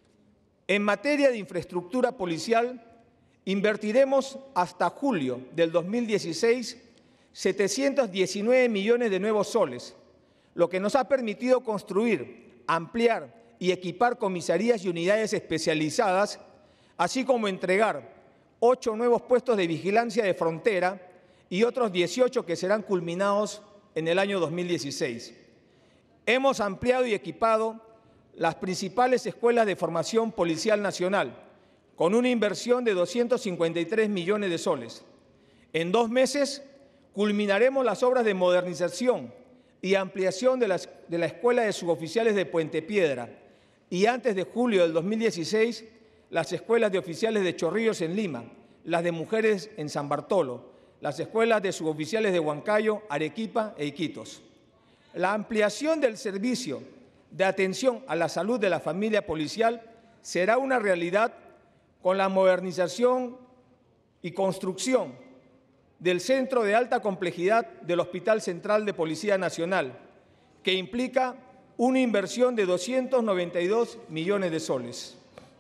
En materia de infraestructura policial, invertiremos hasta julio del dos mil dieciséis setecientos diecinueve millones de nuevos soles, lo que nos ha permitido construir, ampliar y equipar comisarías y unidades especializadas, así como entregar ocho nuevos puestos de vigilancia de frontera y otros dieciocho que serán culminados en el año dos mil dieciséis. Hemos ampliado y equipado las principales escuelas de formación policial nacional, con una inversión de doscientos cincuenta y tres millones de soles. En dos meses culminaremos las obras de modernización y ampliación de, las, de la Escuela de Suboficiales de Puente Piedra y antes de julio del dos mil dieciséis las escuelas de oficiales de Chorrillos en Lima, las de mujeres en San Bartolo, las escuelas de suboficiales de Huancayo, Arequipa e Iquitos. La ampliación del servicio de atención a la salud de la familia policial será una realidad con la modernización y construcción del Centro de Alta Complejidad del Hospital Central de Policía Nacional, que implica una inversión de doscientos noventa y dos millones de soles.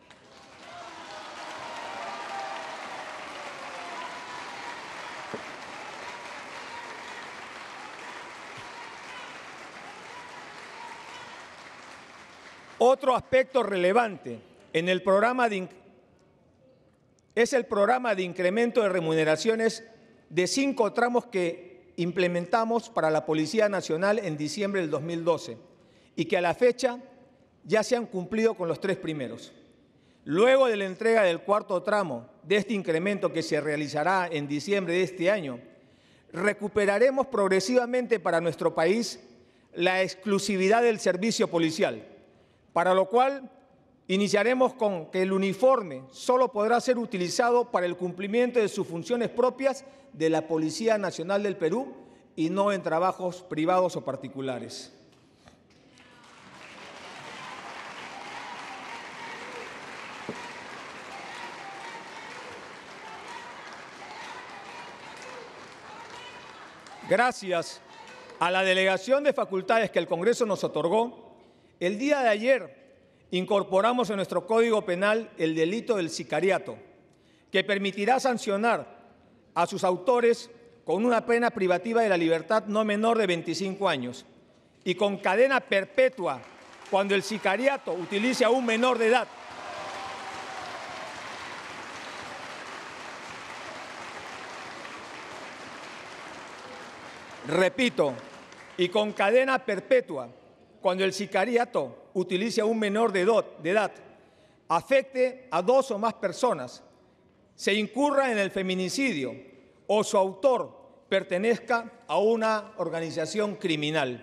Otro aspecto relevante en el programa de, es el programa de incremento de remuneraciones de cinco tramos que implementamos para la Policía Nacional en diciembre del dos mil doce y que a la fecha ya se han cumplido con los tres primeros. Luego de la entrega del cuarto tramo de este incremento que se realizará en diciembre de este año, recuperaremos progresivamente para nuestro país la exclusividad del servicio policial, para lo cual iniciaremos con que el uniforme solo podrá ser utilizado para el cumplimiento de sus funciones propias de la Policía Nacional del Perú y no en trabajos privados o particulares. Gracias a la delegación de facultades que el Congreso nos otorgó, el día de ayer incorporamos en nuestro Código Penal el delito del sicariato, que permitirá sancionar a sus autores con una pena privativa de la libertad no menor de veinticinco años y con cadena perpetua cuando el sicariato utilice a un menor de edad. Repito, y con cadena perpetua cuando el sicariato utilice a un menor de edad, afecte a dos o más personas, se incurra en el feminicidio o su autor pertenezca a una organización criminal.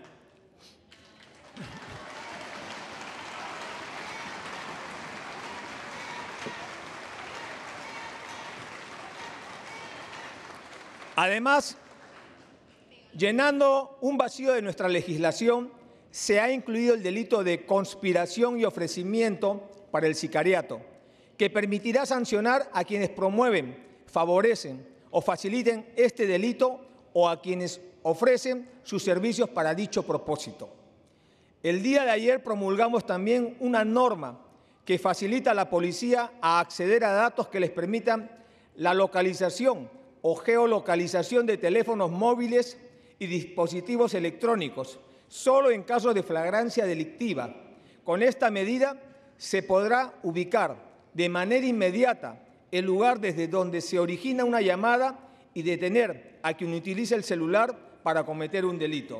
Además, llenando un vacío de nuestra legislación, se ha incluido el delito de conspiración y ofrecimiento para el sicariato, que permitirá sancionar a quienes promueven, favorecen o faciliten este delito o a quienes ofrecen sus servicios para dicho propósito. El día de ayer promulgamos también una norma que facilita a la policía a acceder a datos que les permitan la localización o geolocalización de teléfonos móviles y dispositivos electrónicos, solo en casos de flagrancia delictiva. Con esta medida se podrá ubicar de manera inmediata el lugar desde donde se origina una llamada y detener a quien utiliza el celular para cometer un delito.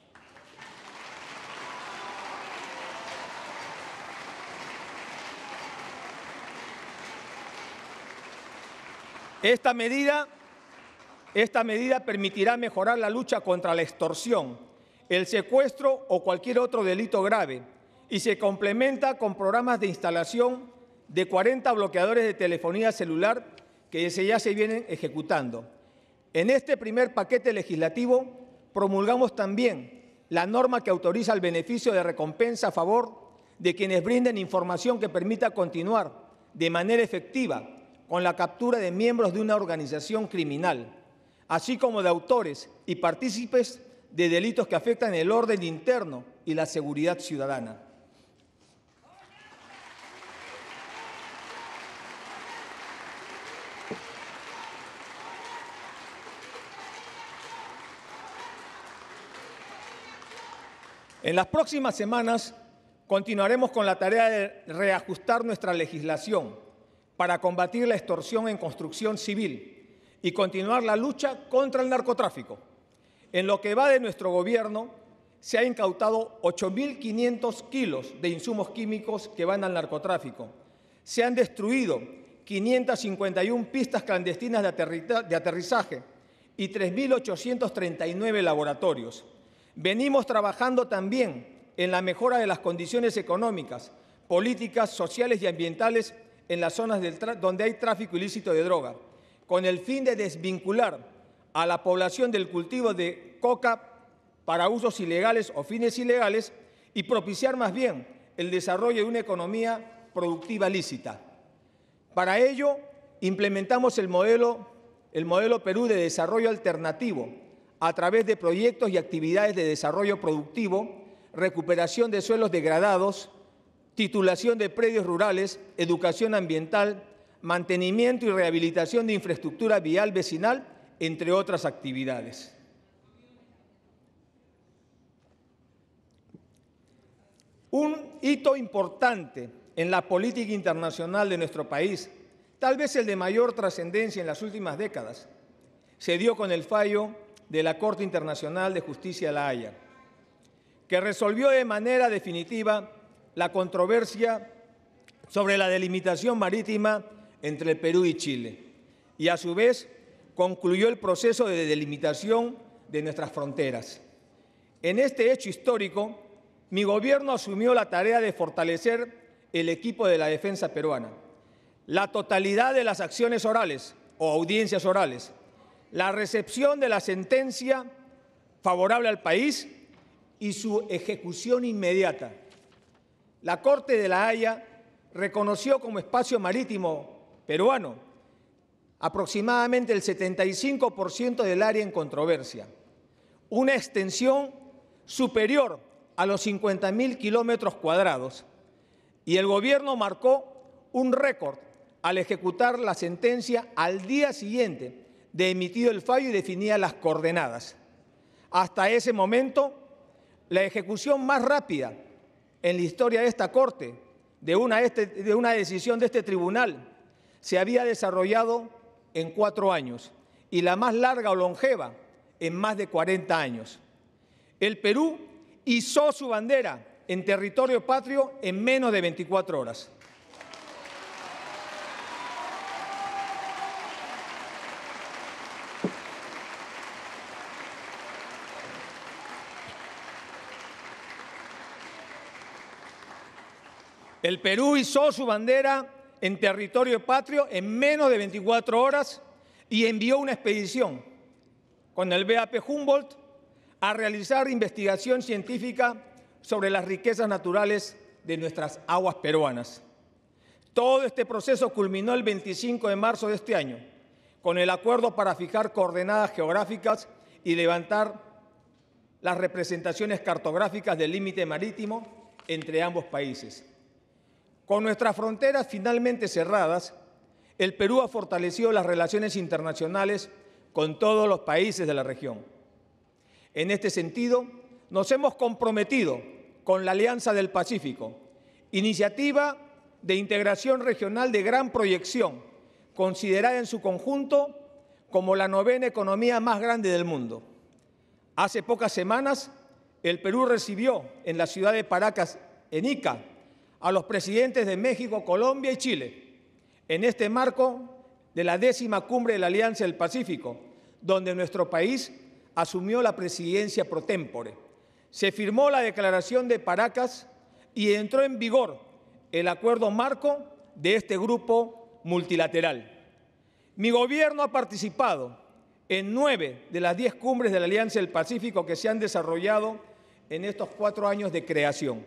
Esta medida, esta medida permitirá mejorar la lucha contra la extorsión, el secuestro o cualquier otro delito grave y se complementa con programas de instalación de cuarenta bloqueadores de telefonía celular que ya se vienen ejecutando. En este primer paquete legislativo promulgamos también la norma que autoriza el beneficio de recompensa a favor de quienes brinden información que permita continuar de manera efectiva con la captura de miembros de una organización criminal, así como de autores y partícipes de delitos que afectan el orden interno y la seguridad ciudadana. En las próximas semanas continuaremos con la tarea de reajustar nuestra legislación para combatir la extorsión en construcción civil y continuar la lucha contra el narcotráfico. En lo que va de nuestro gobierno, se han incautado ocho mil quinientos kilos de insumos químicos que van al narcotráfico. Se han destruido quinientas cincuenta y una pistas clandestinas de aterrizaje y tres mil ochocientos treinta y nueve laboratorios. Venimos trabajando también en la mejora de las condiciones económicas, políticas, sociales y ambientales en las zonas del donde hay tráfico ilícito de droga, con el fin de desvincular a la población del cultivo de coca para usos ilegales o fines ilegales y propiciar más bien el desarrollo de una economía productiva lícita. Para ello, implementamos el modelo, el modelo Perú de desarrollo alternativo a través de proyectos y actividades de desarrollo productivo, recuperación de suelos degradados, titulación de predios rurales, educación ambiental, mantenimiento y rehabilitación de infraestructura vial vecinal, entre otras actividades. Un hito importante en la política internacional de nuestro país, tal vez el de mayor trascendencia en las últimas décadas, se dio con el fallo de la Corte Internacional de Justicia de La Haya, que resolvió de manera definitiva la controversia sobre la delimitación marítima entre el Perú y Chile y, a su vez, concluyó el proceso de delimitación de nuestras fronteras. En este hecho histórico, mi gobierno asumió la tarea de fortalecer el equipo de la defensa peruana. La totalidad de las acciones orales o audiencias orales, la recepción de la sentencia favorable al país y su ejecución inmediata. La Corte de La Haya reconoció como espacio marítimo peruano aproximadamente el setenta y cinco por ciento del área en controversia, una extensión superior a los cincuenta mil kilómetros cuadrados, y el gobierno marcó un récord al ejecutar la sentencia al día siguiente de emitido el fallo y definía las coordenadas. Hasta ese momento, la ejecución más rápida en la historia de esta Corte, de una, este, de una decisión de este tribunal, se había desarrollado en cuatro años y la más larga o longeva en más de cuarenta años. El Perú izó su bandera en territorio patrio en menos de veinticuatro horas. El Perú izó su bandera en territorio patrio en menos de veinticuatro horas y envió una expedición con el B A P Humboldt a realizar investigación científica sobre las riquezas naturales de nuestras aguas peruanas. Todo este proceso culminó el veinticinco de marzo de este año con el acuerdo para fijar coordenadas geográficas y levantar las representaciones cartográficas del límite marítimo entre ambos países. Con nuestras fronteras finalmente cerradas, el Perú ha fortalecido las relaciones internacionales con todos los países de la región. En este sentido, nos hemos comprometido con la Alianza del Pacífico, iniciativa de integración regional de gran proyección, considerada en su conjunto como la novena economía más grande del mundo. Hace pocas semanas, el Perú recibió en la ciudad de Paracas, en Ica, a los presidentes de México, Colombia y Chile, en este marco de la décima cumbre de la Alianza del Pacífico, donde nuestro país asumió la presidencia pro tempore. Se firmó la Declaración de Paracas y entró en vigor el acuerdo marco de este grupo multilateral. Mi gobierno ha participado en nueve de las diez cumbres de la Alianza del Pacífico que se han desarrollado en estos cuatro años de creación.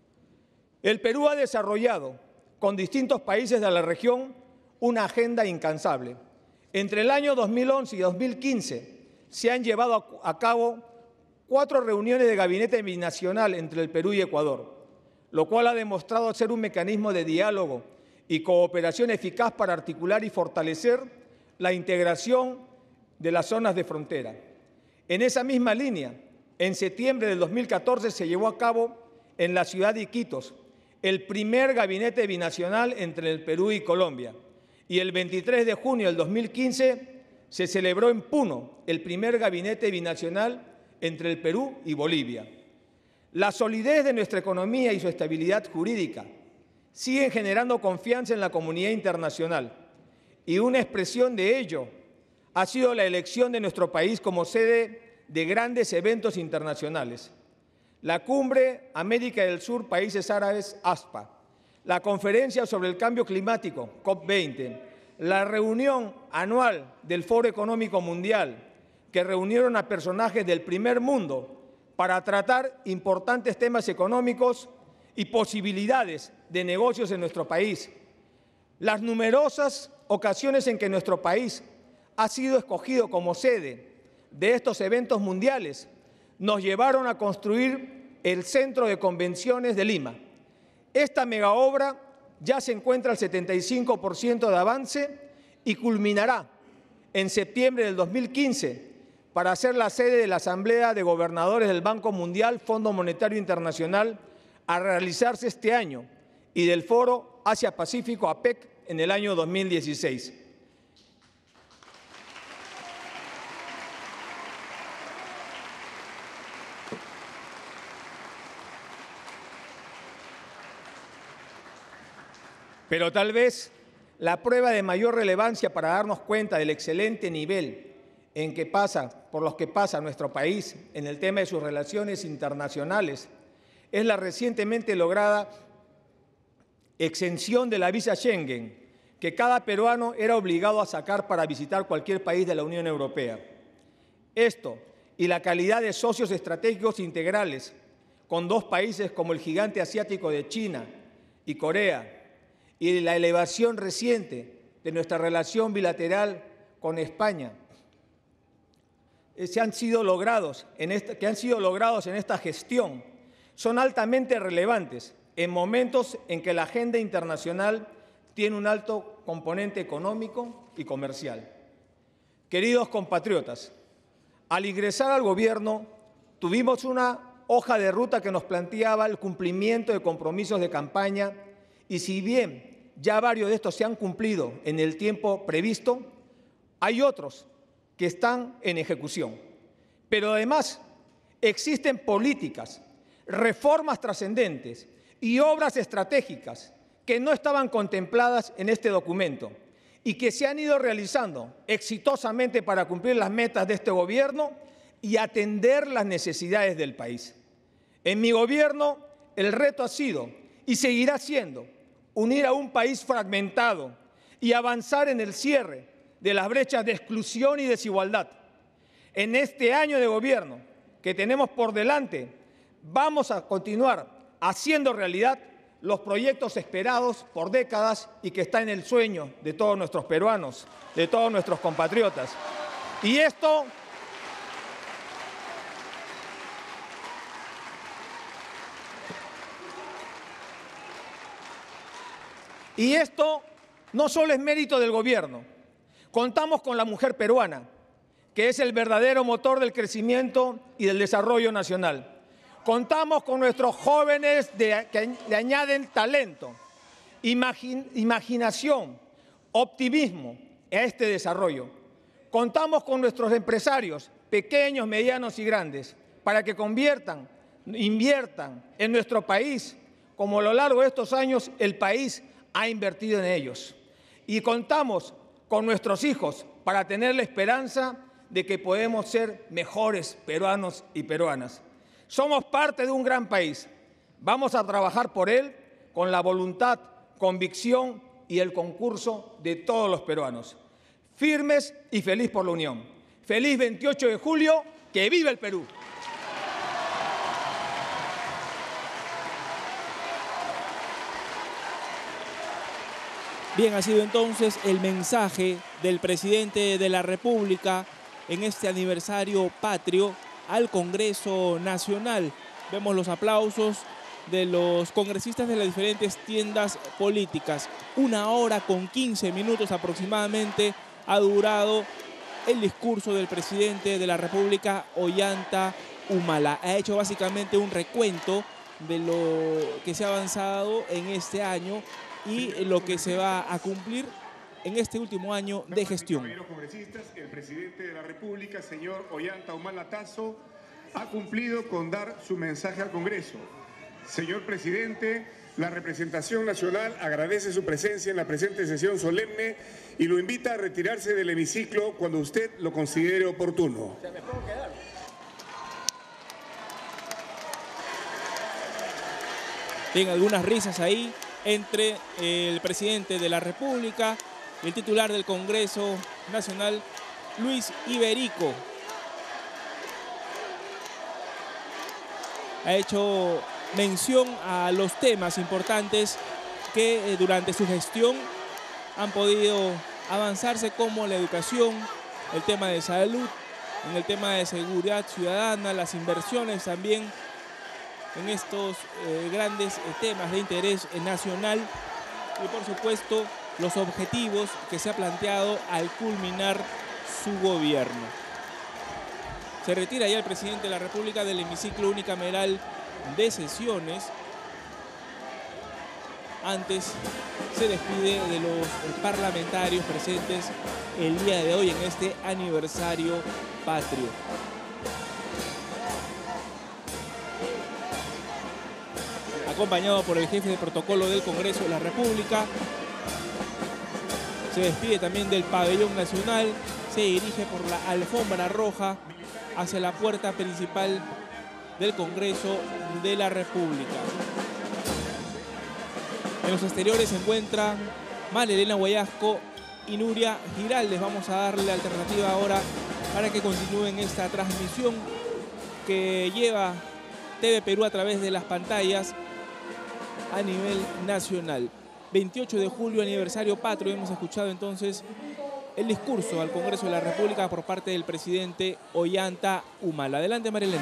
El Perú ha desarrollado con distintos países de la región una agenda incansable. Entre el año dos mil once y dos mil quince se han llevado a cabo cuatro reuniones de gabinete binacional entre el Perú y Ecuador, lo cual ha demostrado ser un mecanismo de diálogo y cooperación eficaz para articular y fortalecer la integración de las zonas de frontera. En esa misma línea, en septiembre del dos mil catorce se llevó a cabo en la ciudad de Iquitos el primer gabinete binacional entre el Perú y Colombia, y el veintitrés de junio del dos mil quince se celebró en Puno el primer gabinete binacional entre el Perú y Bolivia. La solidez de nuestra economía y su estabilidad jurídica siguen generando confianza en la comunidad internacional, y una expresión de ello ha sido la elección de nuestro país como sede de grandes eventos internacionales. La Cumbre América del Sur, Países Árabes, ASPA, la Conferencia sobre el Cambio Climático, COP veinte, la reunión anual del Foro Económico Mundial, que reunieron a personajes del primer mundo para tratar importantes temas económicos y posibilidades de negocios en nuestro país. Las numerosas ocasiones en que nuestro país ha sido escogido como sede de estos eventos mundiales nos llevaron a construir el Centro de Convenciones de Lima. Esta megaobra ya se encuentra al setenta y cinco por ciento de avance y culminará en septiembre del dos mil quince para ser la sede de la Asamblea de Gobernadores del Banco Mundial, Fondo Monetario Internacional, a realizarse este año, y del Foro Asia-Pacífico, APEC, en el año dos mil dieciséis. Pero tal vez la prueba de mayor relevancia para darnos cuenta del excelente nivel en que pasa, por los que pasa nuestro país en el tema de sus relaciones internacionales es la recientemente lograda exención de la visa Schengen, que cada peruano era obligado a sacar para visitar cualquier país de la Unión Europea. Esto y la calidad de socios estratégicos integrales con dos países como el gigante asiático de China y Corea, y la elevación reciente de nuestra relación bilateral con España, se han sido logrados en esta, que han sido logrados en esta gestión, son altamente relevantes en momentos en que la agenda internacional tiene un alto componente económico y comercial. Queridos compatriotas, al ingresar al gobierno tuvimos una hoja de ruta que nos planteaba el cumplimiento de compromisos de campaña, y si bien ya varios de estos se han cumplido en el tiempo previsto, hay otros que están en ejecución. Pero además existen políticas, reformas trascendentes y obras estratégicas que no estaban contempladas en este documento y que se han ido realizando exitosamente para cumplir las metas de este gobierno y atender las necesidades del país. En mi gobierno el reto ha sido y seguirá siendo unir a un país fragmentado y avanzar en el cierre de las brechas de exclusión y desigualdad. En este año de gobierno que tenemos por delante, vamos a continuar haciendo realidad los proyectos esperados por décadas y que está en el sueño de todos nuestros peruanos, de todos nuestros compatriotas. Y esto Y esto no solo es mérito del gobierno, contamos con la mujer peruana, que es el verdadero motor del crecimiento y del desarrollo nacional. Contamos con nuestros jóvenes de, que le añaden talento, imagin, imaginación, optimismo a este desarrollo. Contamos con nuestros empresarios, pequeños, medianos y grandes, para que conviertan, inviertan en nuestro país, como a lo largo de estos años el país ha invertido en ellos. Y contamos con nuestros hijos para tener la esperanza de que podemos ser mejores peruanos y peruanas. Somos parte de un gran país. Vamos a trabajar por él con la voluntad, convicción y el concurso de todos los peruanos. Firmes y feliz por la unión. Feliz veintiocho de julio, que viva el Perú. Bien, ha sido entonces el mensaje del presidente de la República en este aniversario patrio al Congreso Nacional. Vemos los aplausos de los congresistas de las diferentes tiendas políticas. Una hora con quince minutos aproximadamente ha durado el discurso del presidente de la República, Ollanta Humala. Ha hecho básicamente un recuento de lo que se ha avanzado en este año y lo que se va a cumplir en este último año de gestión. Compañeros congresistas, el presidente de la República, señor Ollanta Humala Tasso, ha cumplido con dar su mensaje al Congreso. Señor presidente, la representación nacional agradece su presencia en la presente sesión solemne y lo invita a retirarse del hemiciclo cuando usted lo considere oportuno. Tienen algunas risas ahí entre el presidente de la República y el titular del Congreso Nacional, Luis Iberico. Ha hecho mención a los temas importantes que durante su gestión han podido avanzarse, como la educación, el tema de salud, en el tema de seguridad ciudadana, las inversiones también en estos eh, grandes eh, temas de interés eh, nacional y por supuesto los objetivos que se ha planteado al culminar su gobierno. Se retira ya el presidente de la República del hemiciclo unicameral de sesiones. Antes se despide de los parlamentarios presentes el día de hoy en este aniversario patrio. Acompañado por el jefe de protocolo del Congreso de la República. Se despide también del pabellón nacional, se dirige por la alfombra roja hacia la puerta principal del Congreso de la República. En los exteriores se encuentran Marilena Guayasco y Nuria Giraldes. Vamos a darle la alternativa ahora para que continúen esta transmisión que lleva T V Perú a través de las pantallas a nivel nacional. veintiocho de julio, aniversario patrio. Hemos escuchado entonces el discurso al Congreso de la República por parte del presidente Ollanta Humala. Adelante, Marilena.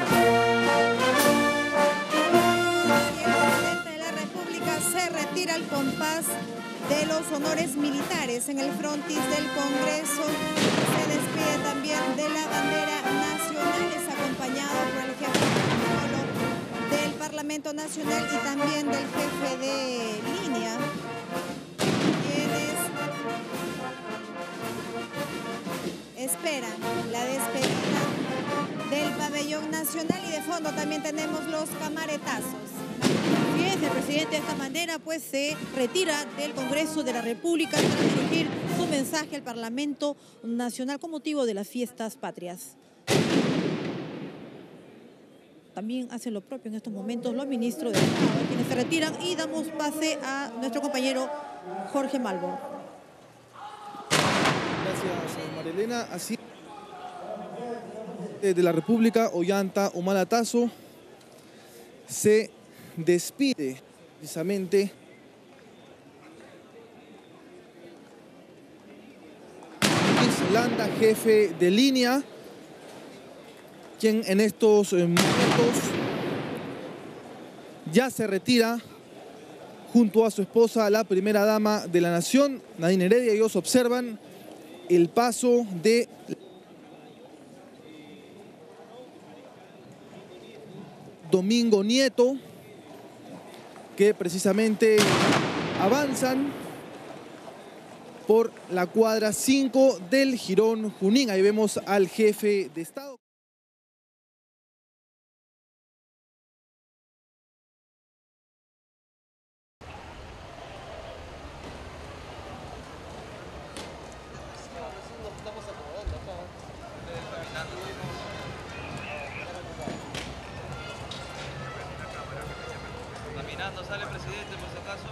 El presidente de la República se retira al compás de los honores militares en el frontis del Congreso. Se despide también de la bandera nacional, es acompañado por el jefe de protocolo del Parlamento Nacional y también del jefe de línea, quienes esperan la despedida del pabellón nacional, y de fondo también tenemos los camaretazos. Bien, el presidente de esta manera pues se retira del Congreso de la República para dirigir su mensaje al Parlamento Nacional con motivo de las fiestas patrias. También hacen lo propio en estos momentos los ministros de Estado, quienes se retiran, y damos pase a nuestro compañero Jorge Malvo. Gracias, Marilena. Así de la República, Ollanta Humala Tasso se despide precisamente Luis Landa, jefe de línea, quien en estos momentos ya se retira junto a su esposa, la primera dama de la nación, Nadine Heredia. Ellos observan el paso de Domingo Nieto, que precisamente avanzan por la cuadra cinco del Jirón Junín. Ahí vemos al jefe de Estado. Caminando sale el presidente, por si acaso.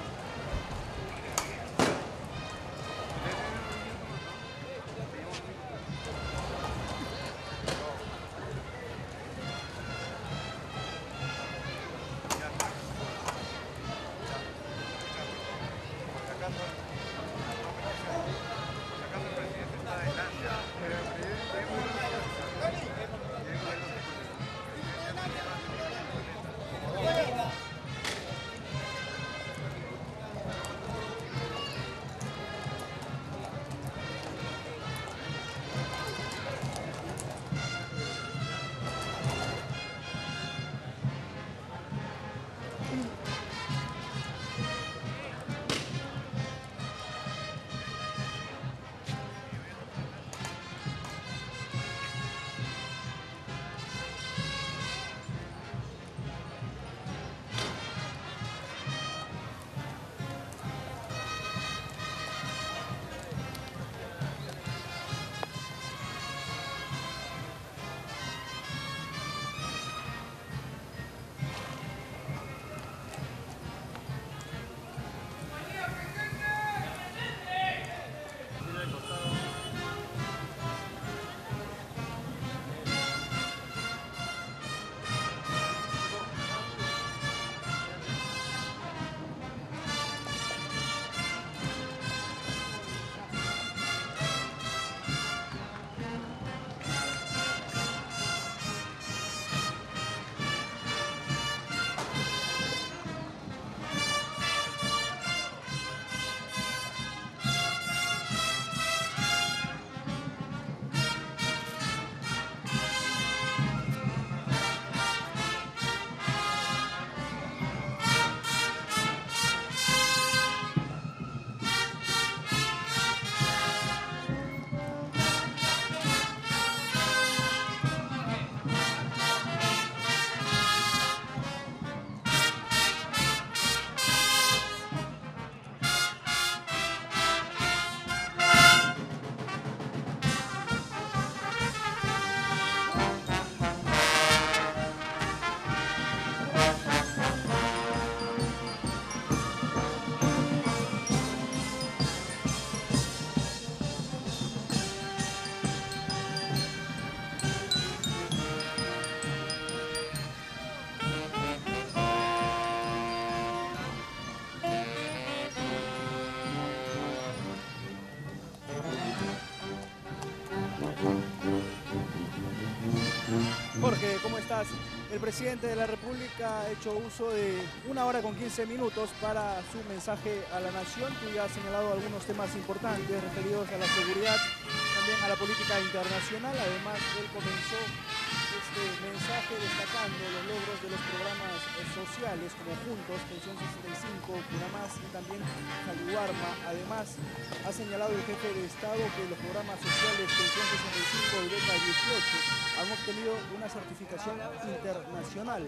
Jorge, ¿cómo estás? El presidente de la República ha hecho uso de una hora con quince minutos para su mensaje a la nación. Tú ya has señalado algunos temas importantes referidos a la seguridad, también a la política internacional. Además, él comenzó este mensaje destacando los logros de los programas sociales como Juntos, Pensión sesenta y cinco, Curamás y también Jaluarma. Además, ha señalado el jefe de Estado que los programas sociales Pensión sesenta y cinco y Beca dieciocho han obtenido una certificación internacional.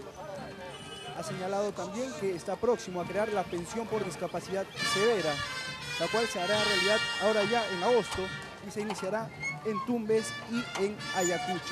Ha señalado también que está próximo a crear la pensión por discapacidad severa, la cual se hará realidad ahora ya en agosto y se iniciará en Tumbes y en Ayacucho.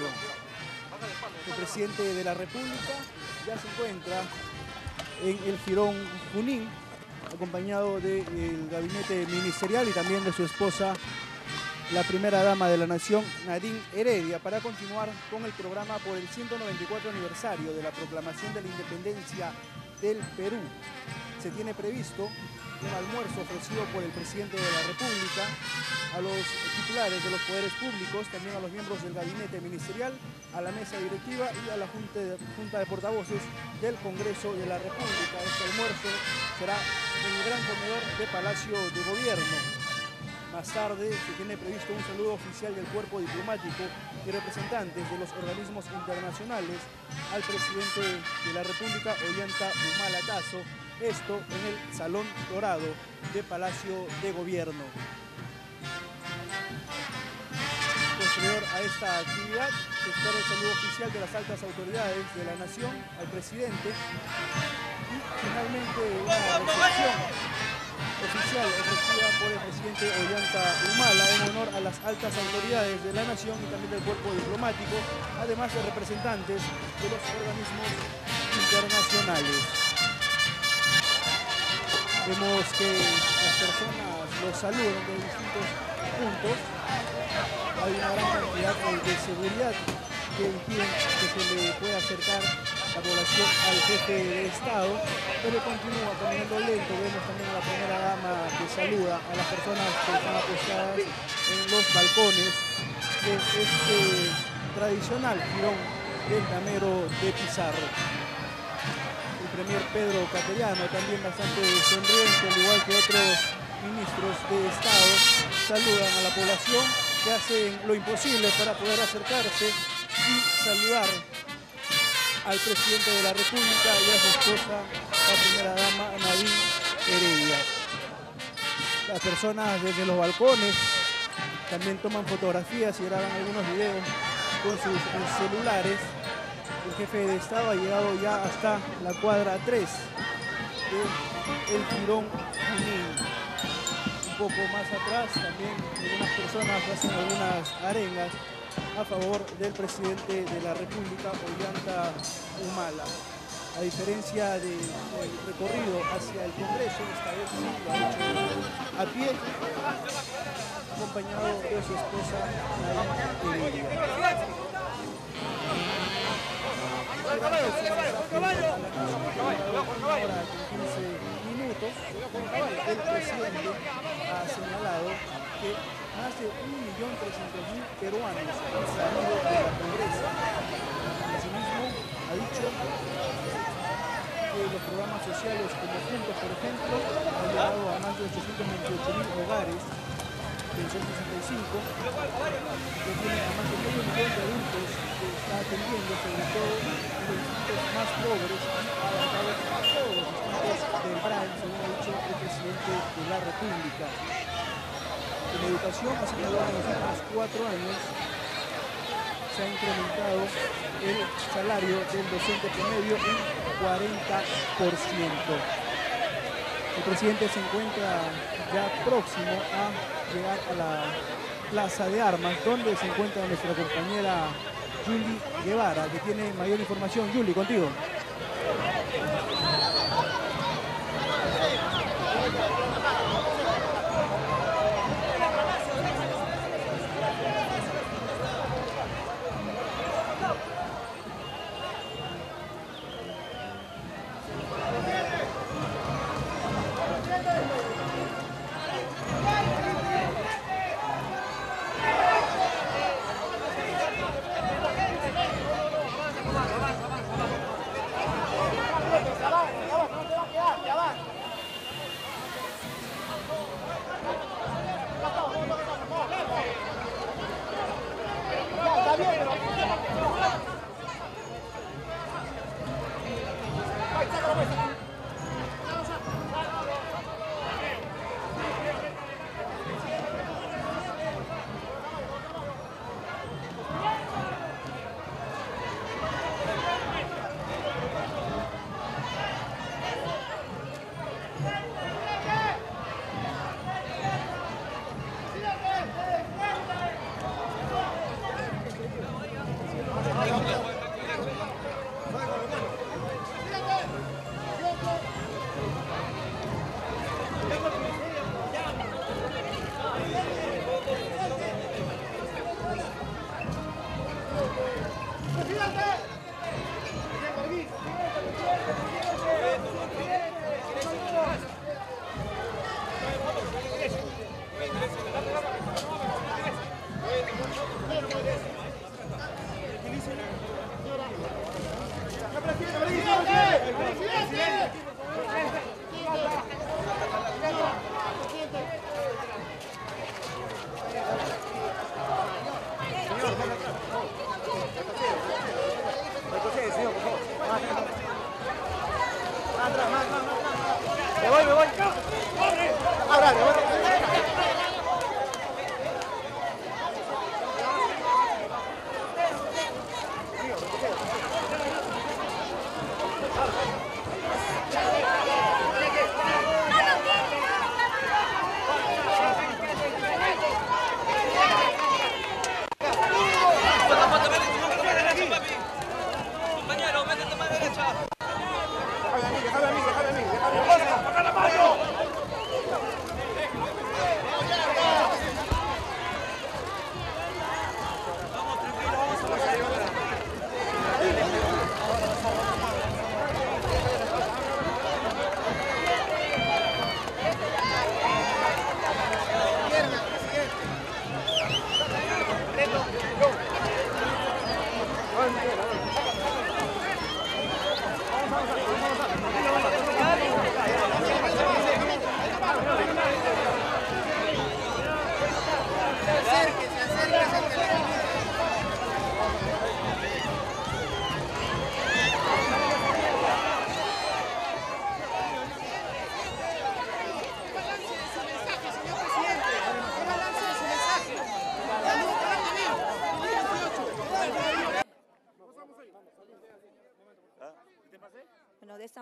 El presidente de la República ya se encuentra en el Jirón Junín, acompañado del gabinete ministerial y también de su esposa, la primera dama de la nación, Nadine Heredia, para continuar con el programa por el ciento noventa y cuatro aniversario de la proclamación de la independencia del Perú. Se tiene previsto un almuerzo ofrecido por el presidente de la República a los titulares de los poderes públicos, también a los miembros del gabinete ministerial, a la mesa directiva y a la Junta de, Junta de Portavoces del Congreso de la República. Este almuerzo será en el gran comedor de Palacio de Gobierno. Más tarde se tiene previsto un saludo oficial del cuerpo diplomático y representantes de los organismos internacionales al presidente de la República, Ollanta Humala Tasso, esto en el Salón Dorado de Palacio de Gobierno. Posterior a esta actividad, se espera el saludo oficial de las altas autoridades de la nación al presidente y finalmente una recepción oficial ofrecida por el presidente Ollanta Humala en honor a las altas autoridades de la nación y también del cuerpo diplomático, además de representantes de los organismos internacionales. Vemos que las personas los saludan de distintos puntos. Hay una gran cantidad de seguridad que impiden que se le pueda acercar la población al jefe de Estado, pero continúa caminando lento. Vemos también a la primera dama que saluda a las personas que están apostadas en los balcones de este tradicional jirón del damero de Pizarro. El premier Pedro Cateriano, también bastante sonriente, al igual que otros ministros de Estado, saludan a la población que hacen lo imposible para poder acercarse y saludar al presidente de la República y a su esposa, la primera dama Nadine Heredia. Las personas desde los balcones también toman fotografías y graban algunos videos con sus celulares. El jefe de Estado ha llegado ya hasta la cuadra tres del Jirón Junín. Un poco más atrás también algunas personas hacen algunas arengas a favor del presidente de la República, Ollanta Humala. A diferencia del recorrido hacia el Congreso, esta vez sí lo ha hecho a pie, acompañado de su esposa Nadine Heredia. quince minutos, el presidente ha señalado que más de un millón trescientos mil peruanos han salido de la pobreza. Asimismo, ha dicho que los programas sociales como Juntos, por ejemplo, han llegado a más de ochocientos veintiocho mil hogares, pensión sesenta y cinco, que tiene a más de medio millón de adultos que está atendiendo, sobre todo en los distritos más pobres y adaptados a todos los distritos del Brain, según ha dicho el presidente de la República. En educación, ha señalado en los últimos cuatro años, se ha incrementado el salario del docente promedio en cuarenta por ciento. El presidente se encuentra ya próximo a llegar a la Plaza de Armas, donde se encuentra nuestra compañera Julie Guevara, que tiene mayor información. Julie, contigo.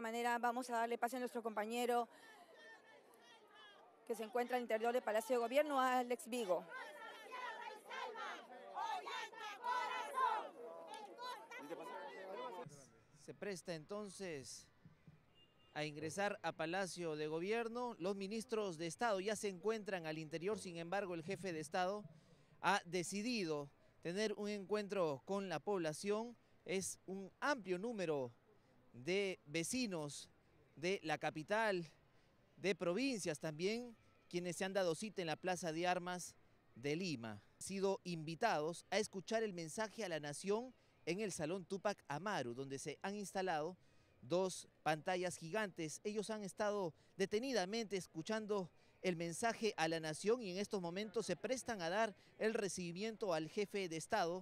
manera vamos a darle pase a nuestro compañero que se encuentra al interior del Palacio de Gobierno, Alex Vigo. Se presta entonces a ingresar a Palacio de Gobierno. Los ministros de Estado ya se encuentran al interior, sin embargo el jefe de Estado ha decidido tener un encuentro con la población. Es un amplio número de vecinos de la capital, de provincias también, quienes se han dado cita en la Plaza de Armas de Lima. Han sido invitados a escuchar el mensaje a la nación en el Salón Túpac Amaru, donde se han instalado dos pantallas gigantes. Ellos han estado detenidamente escuchando el mensaje a la nación y en estos momentos se prestan a dar el recibimiento al jefe de Estado.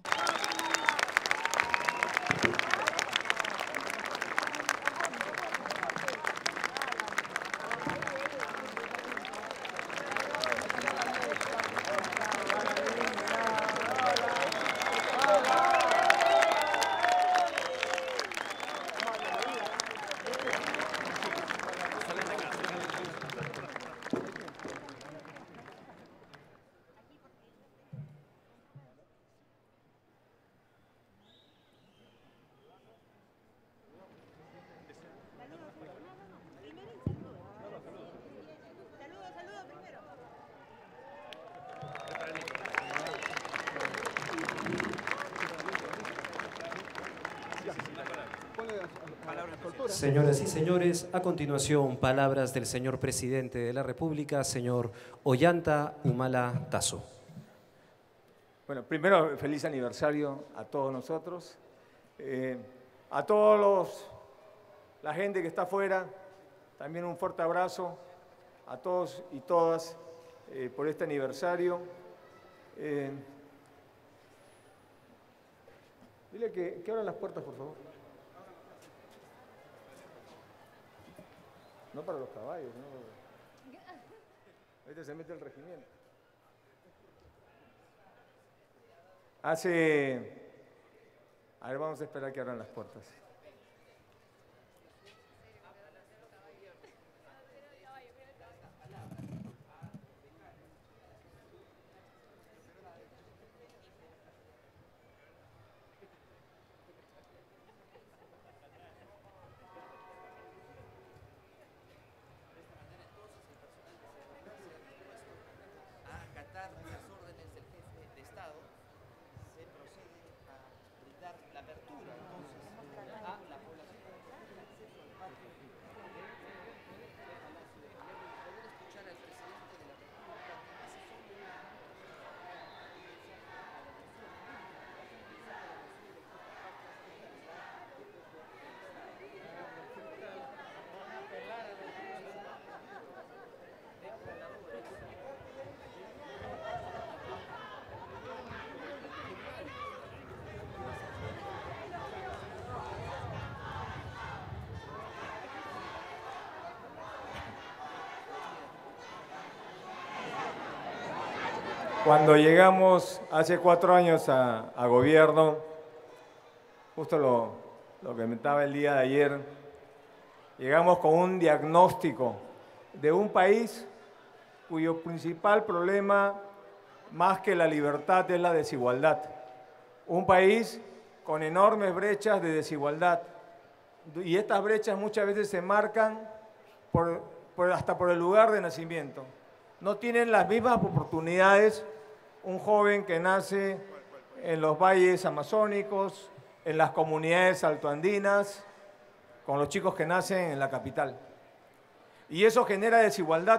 Señoras y señores, a continuación, palabras del señor presidente de la República, señor Ollanta Humala Tasso. Bueno, primero, feliz aniversario a todos nosotros, eh, a todos los, la gente que está afuera, también un fuerte abrazo a todos y todas eh, por este aniversario. Eh, dile que, que abran las puertas, por favor. No para los caballos, no. Ahorita se mete el regimiento. Hace... A ver, vamos a esperar que abran las puertas. Cuando llegamos hace cuatro años a, a gobierno, justo lo, lo que comentaba el día de ayer, llegamos con un diagnóstico de un país cuyo principal problema, más que la libertad, es la desigualdad. Un país con enormes brechas de desigualdad. Y estas brechas muchas veces se marcan por, por, hasta por el lugar de nacimiento. No tienen las mismas oportunidades un joven que nace en los valles amazónicos, en las comunidades altoandinas, con los chicos que nacen en la capital. Y eso genera desigualdad.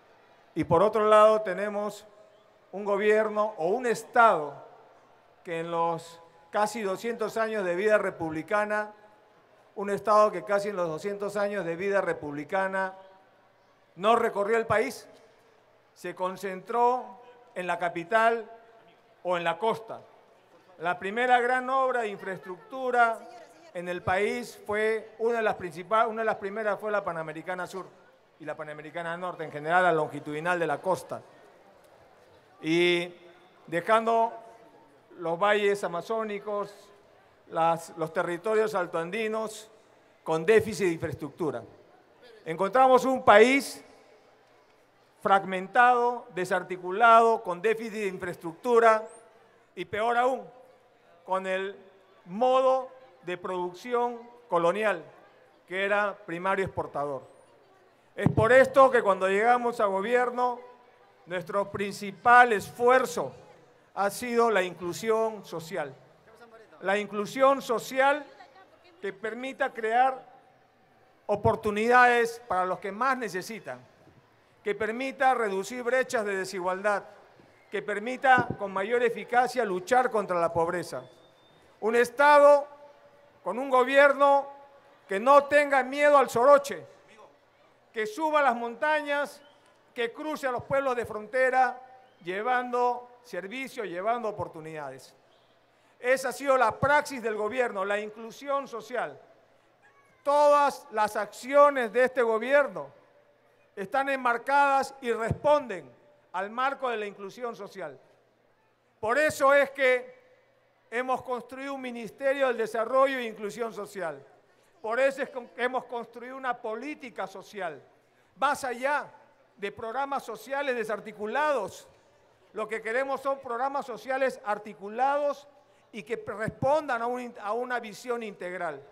Y por otro lado tenemos un gobierno o un Estado que en los casi doscientos años de vida republicana, un Estado que casi en los doscientos años de vida republicana no recorrió el país, se concentró en la capital o en la costa. La primera gran obra de infraestructura en el país fue una de las principales, una de las primeras fue la Panamericana Sur y la Panamericana Norte, en general la longitudinal de la costa. Y dejando los valles amazónicos, las, los territorios altoandinos con déficit de infraestructura. Encontramos un país fragmentado, desarticulado, con déficit de infraestructura y peor aún, con el modo de producción colonial, que era primario exportador. Es por esto que cuando llegamos a gobierno, nuestro principal esfuerzo ha sido la inclusión social. La inclusión social que permita crear oportunidades para los que más necesitan, que permita reducir brechas de desigualdad, que permita con mayor eficacia luchar contra la pobreza. Un Estado con un gobierno que no tenga miedo al soroche, que suba las montañas, que cruce a los pueblos de frontera llevando servicios, llevando oportunidades. Esa ha sido la praxis del gobierno, la inclusión social. Todas las acciones de este gobierno están enmarcadas y responden al marco de la inclusión social. Por eso es que hemos construido un Ministerio del Desarrollo e Inclusión Social. Por eso es que hemos construido una política social, más allá de programas sociales desarticulados. Lo que queremos son programas sociales articulados y que respondan a, un, a una visión integral.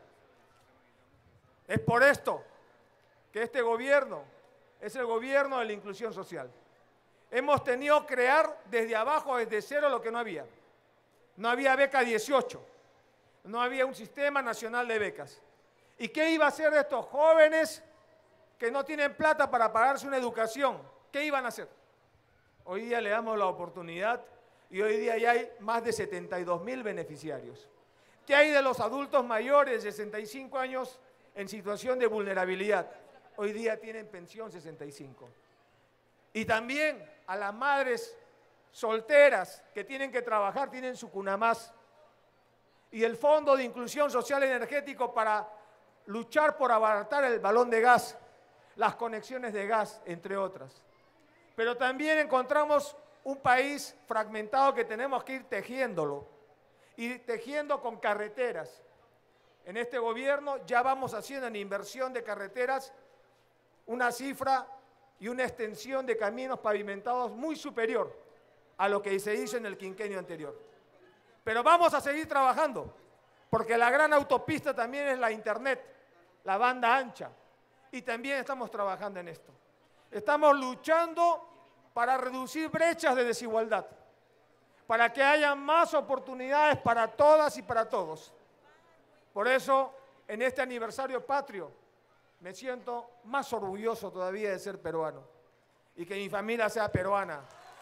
Es por esto que este gobierno es el gobierno de la inclusión social. Hemos tenido que crear desde abajo, desde cero, lo que no había. No había beca dieciocho, no había un sistema nacional de becas. ¿Y qué iba a hacer de estos jóvenes que no tienen plata para pagarse una educación? ¿Qué iban a hacer? Hoy día le damos la oportunidad y hoy día ya hay más de setenta y dos mil beneficiarios. ¿Qué hay de los adultos mayores de sesenta y cinco años en situación de vulnerabilidad? Hoy día tienen pensión sesenta y cinco. Y también a las madres solteras que tienen que trabajar, tienen su Cunamás. Y el Fondo de Inclusión Social Energético para luchar por abaratar el balón de gas, las conexiones de gas, entre otras. Pero también encontramos un país fragmentado que tenemos que ir tejiéndolo, y tejiendo con carreteras. En este gobierno ya vamos haciendo en inversión de carreteras una cifra y una extensión de caminos pavimentados muy superior a lo que se hizo en el quinquenio anterior. Pero vamos a seguir trabajando, porque la gran autopista también es la internet, la banda ancha, y también estamos trabajando en esto. Estamos luchando para reducir brechas de desigualdad, para que haya más oportunidades para todas y para todos. Por eso, en este aniversario patrio, me siento más orgulloso todavía de ser peruano y que mi familia sea peruana.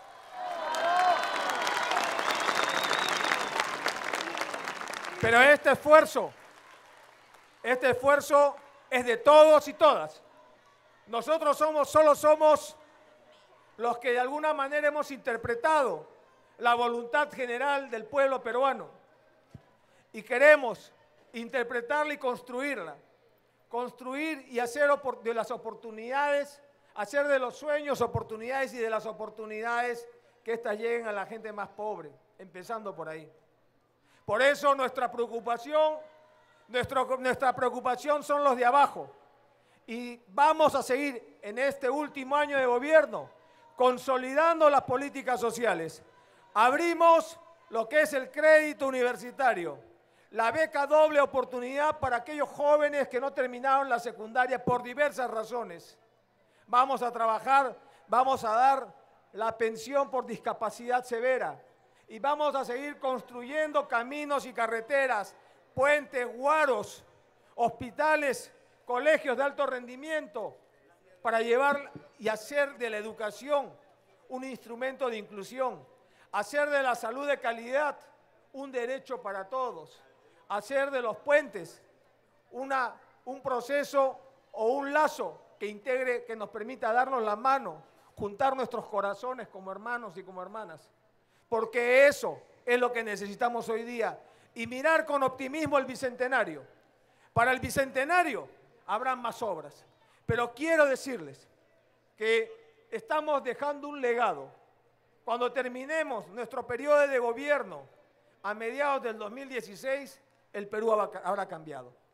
Pero este esfuerzo, este esfuerzo es de todos y todas. Nosotros somos, solo somos los que de alguna manera hemos interpretado la voluntad general del pueblo peruano y queremos interpretarla y construirla. Construir y hacer de las oportunidades, hacer de los sueños oportunidades y de las oportunidades que éstas lleguen a la gente más pobre, empezando por ahí. Por eso nuestra preocupación, nuestro, nuestra preocupación son los de abajo. Y vamos a seguir en este último año de gobierno consolidando las políticas sociales. Abrimos lo que es el crédito universitario, la beca doble oportunidad para aquellos jóvenes que no terminaron la secundaria por diversas razones. Vamos a trabajar, vamos a dar la pensión por discapacidad severa y vamos a seguir construyendo caminos y carreteras, puentes, guaros, hospitales, colegios de alto rendimiento para llevar y hacer de la educación un instrumento de inclusión, hacer de la salud de calidad un derecho para todos, hacer de los puentes una, un proceso o un lazo que integre, que nos permita darnos la mano, juntar nuestros corazones como hermanos y como hermanas. Porque eso es lo que necesitamos hoy día. Y mirar con optimismo el Bicentenario. Para el Bicentenario habrán más obras. Pero quiero decirles que estamos dejando un legado. Cuando terminemos nuestro periodo de gobierno a mediados del dos mil dieciséis, el Perú habrá cambiado.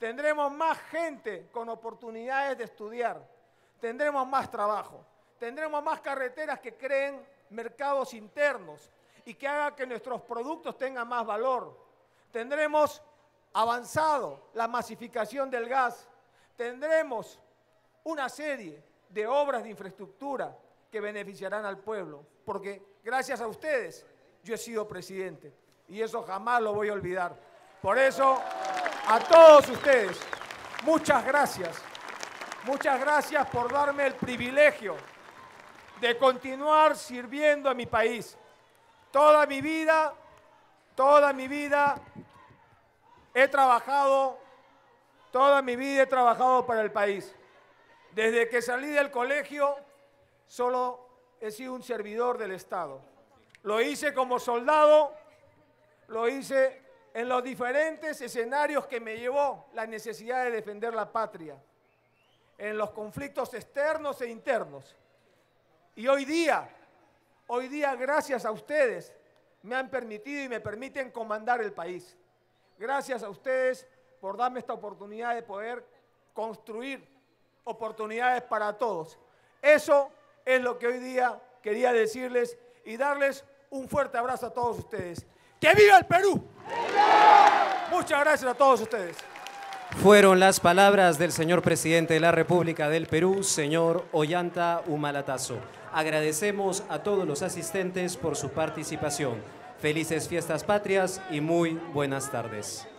tendremos más gente con oportunidades de estudiar, tendremos más trabajo, tendremos más carreteras que creen mercados internos y que hagan que nuestros productos tengan más valor. Tendremos avanzado la masificación del gas, tendremos una serie de obras de infraestructura que beneficiarán al pueblo, porque gracias a ustedes yo he sido presidente y eso jamás lo voy a olvidar. Por eso, a todos ustedes, muchas gracias, muchas gracias por darme el privilegio de continuar sirviendo a mi país. Toda mi vida, toda mi vida he trabajado, toda mi vida he trabajado para el país. Desde que salí del colegio, solo he sido un servidor del Estado. Lo hice como soldado, lo hice en los diferentes escenarios que me llevó la necesidad de defender la patria, en los conflictos externos e internos. Y hoy día, hoy día, gracias a ustedes, me han permitido y me permiten comandar el país. Gracias a ustedes por darme esta oportunidad de poder construir oportunidades para todos. Eso es lo que hoy día quería decirles y darles un fuerte abrazo a todos ustedes. ¡Que viva el Perú! Muchas gracias a todos ustedes. Fueron las palabras del señor presidente de la República del Perú, señor Ollanta Humala Tasso. Agradecemos a todos los asistentes por su participación. Felices fiestas patrias y muy buenas tardes.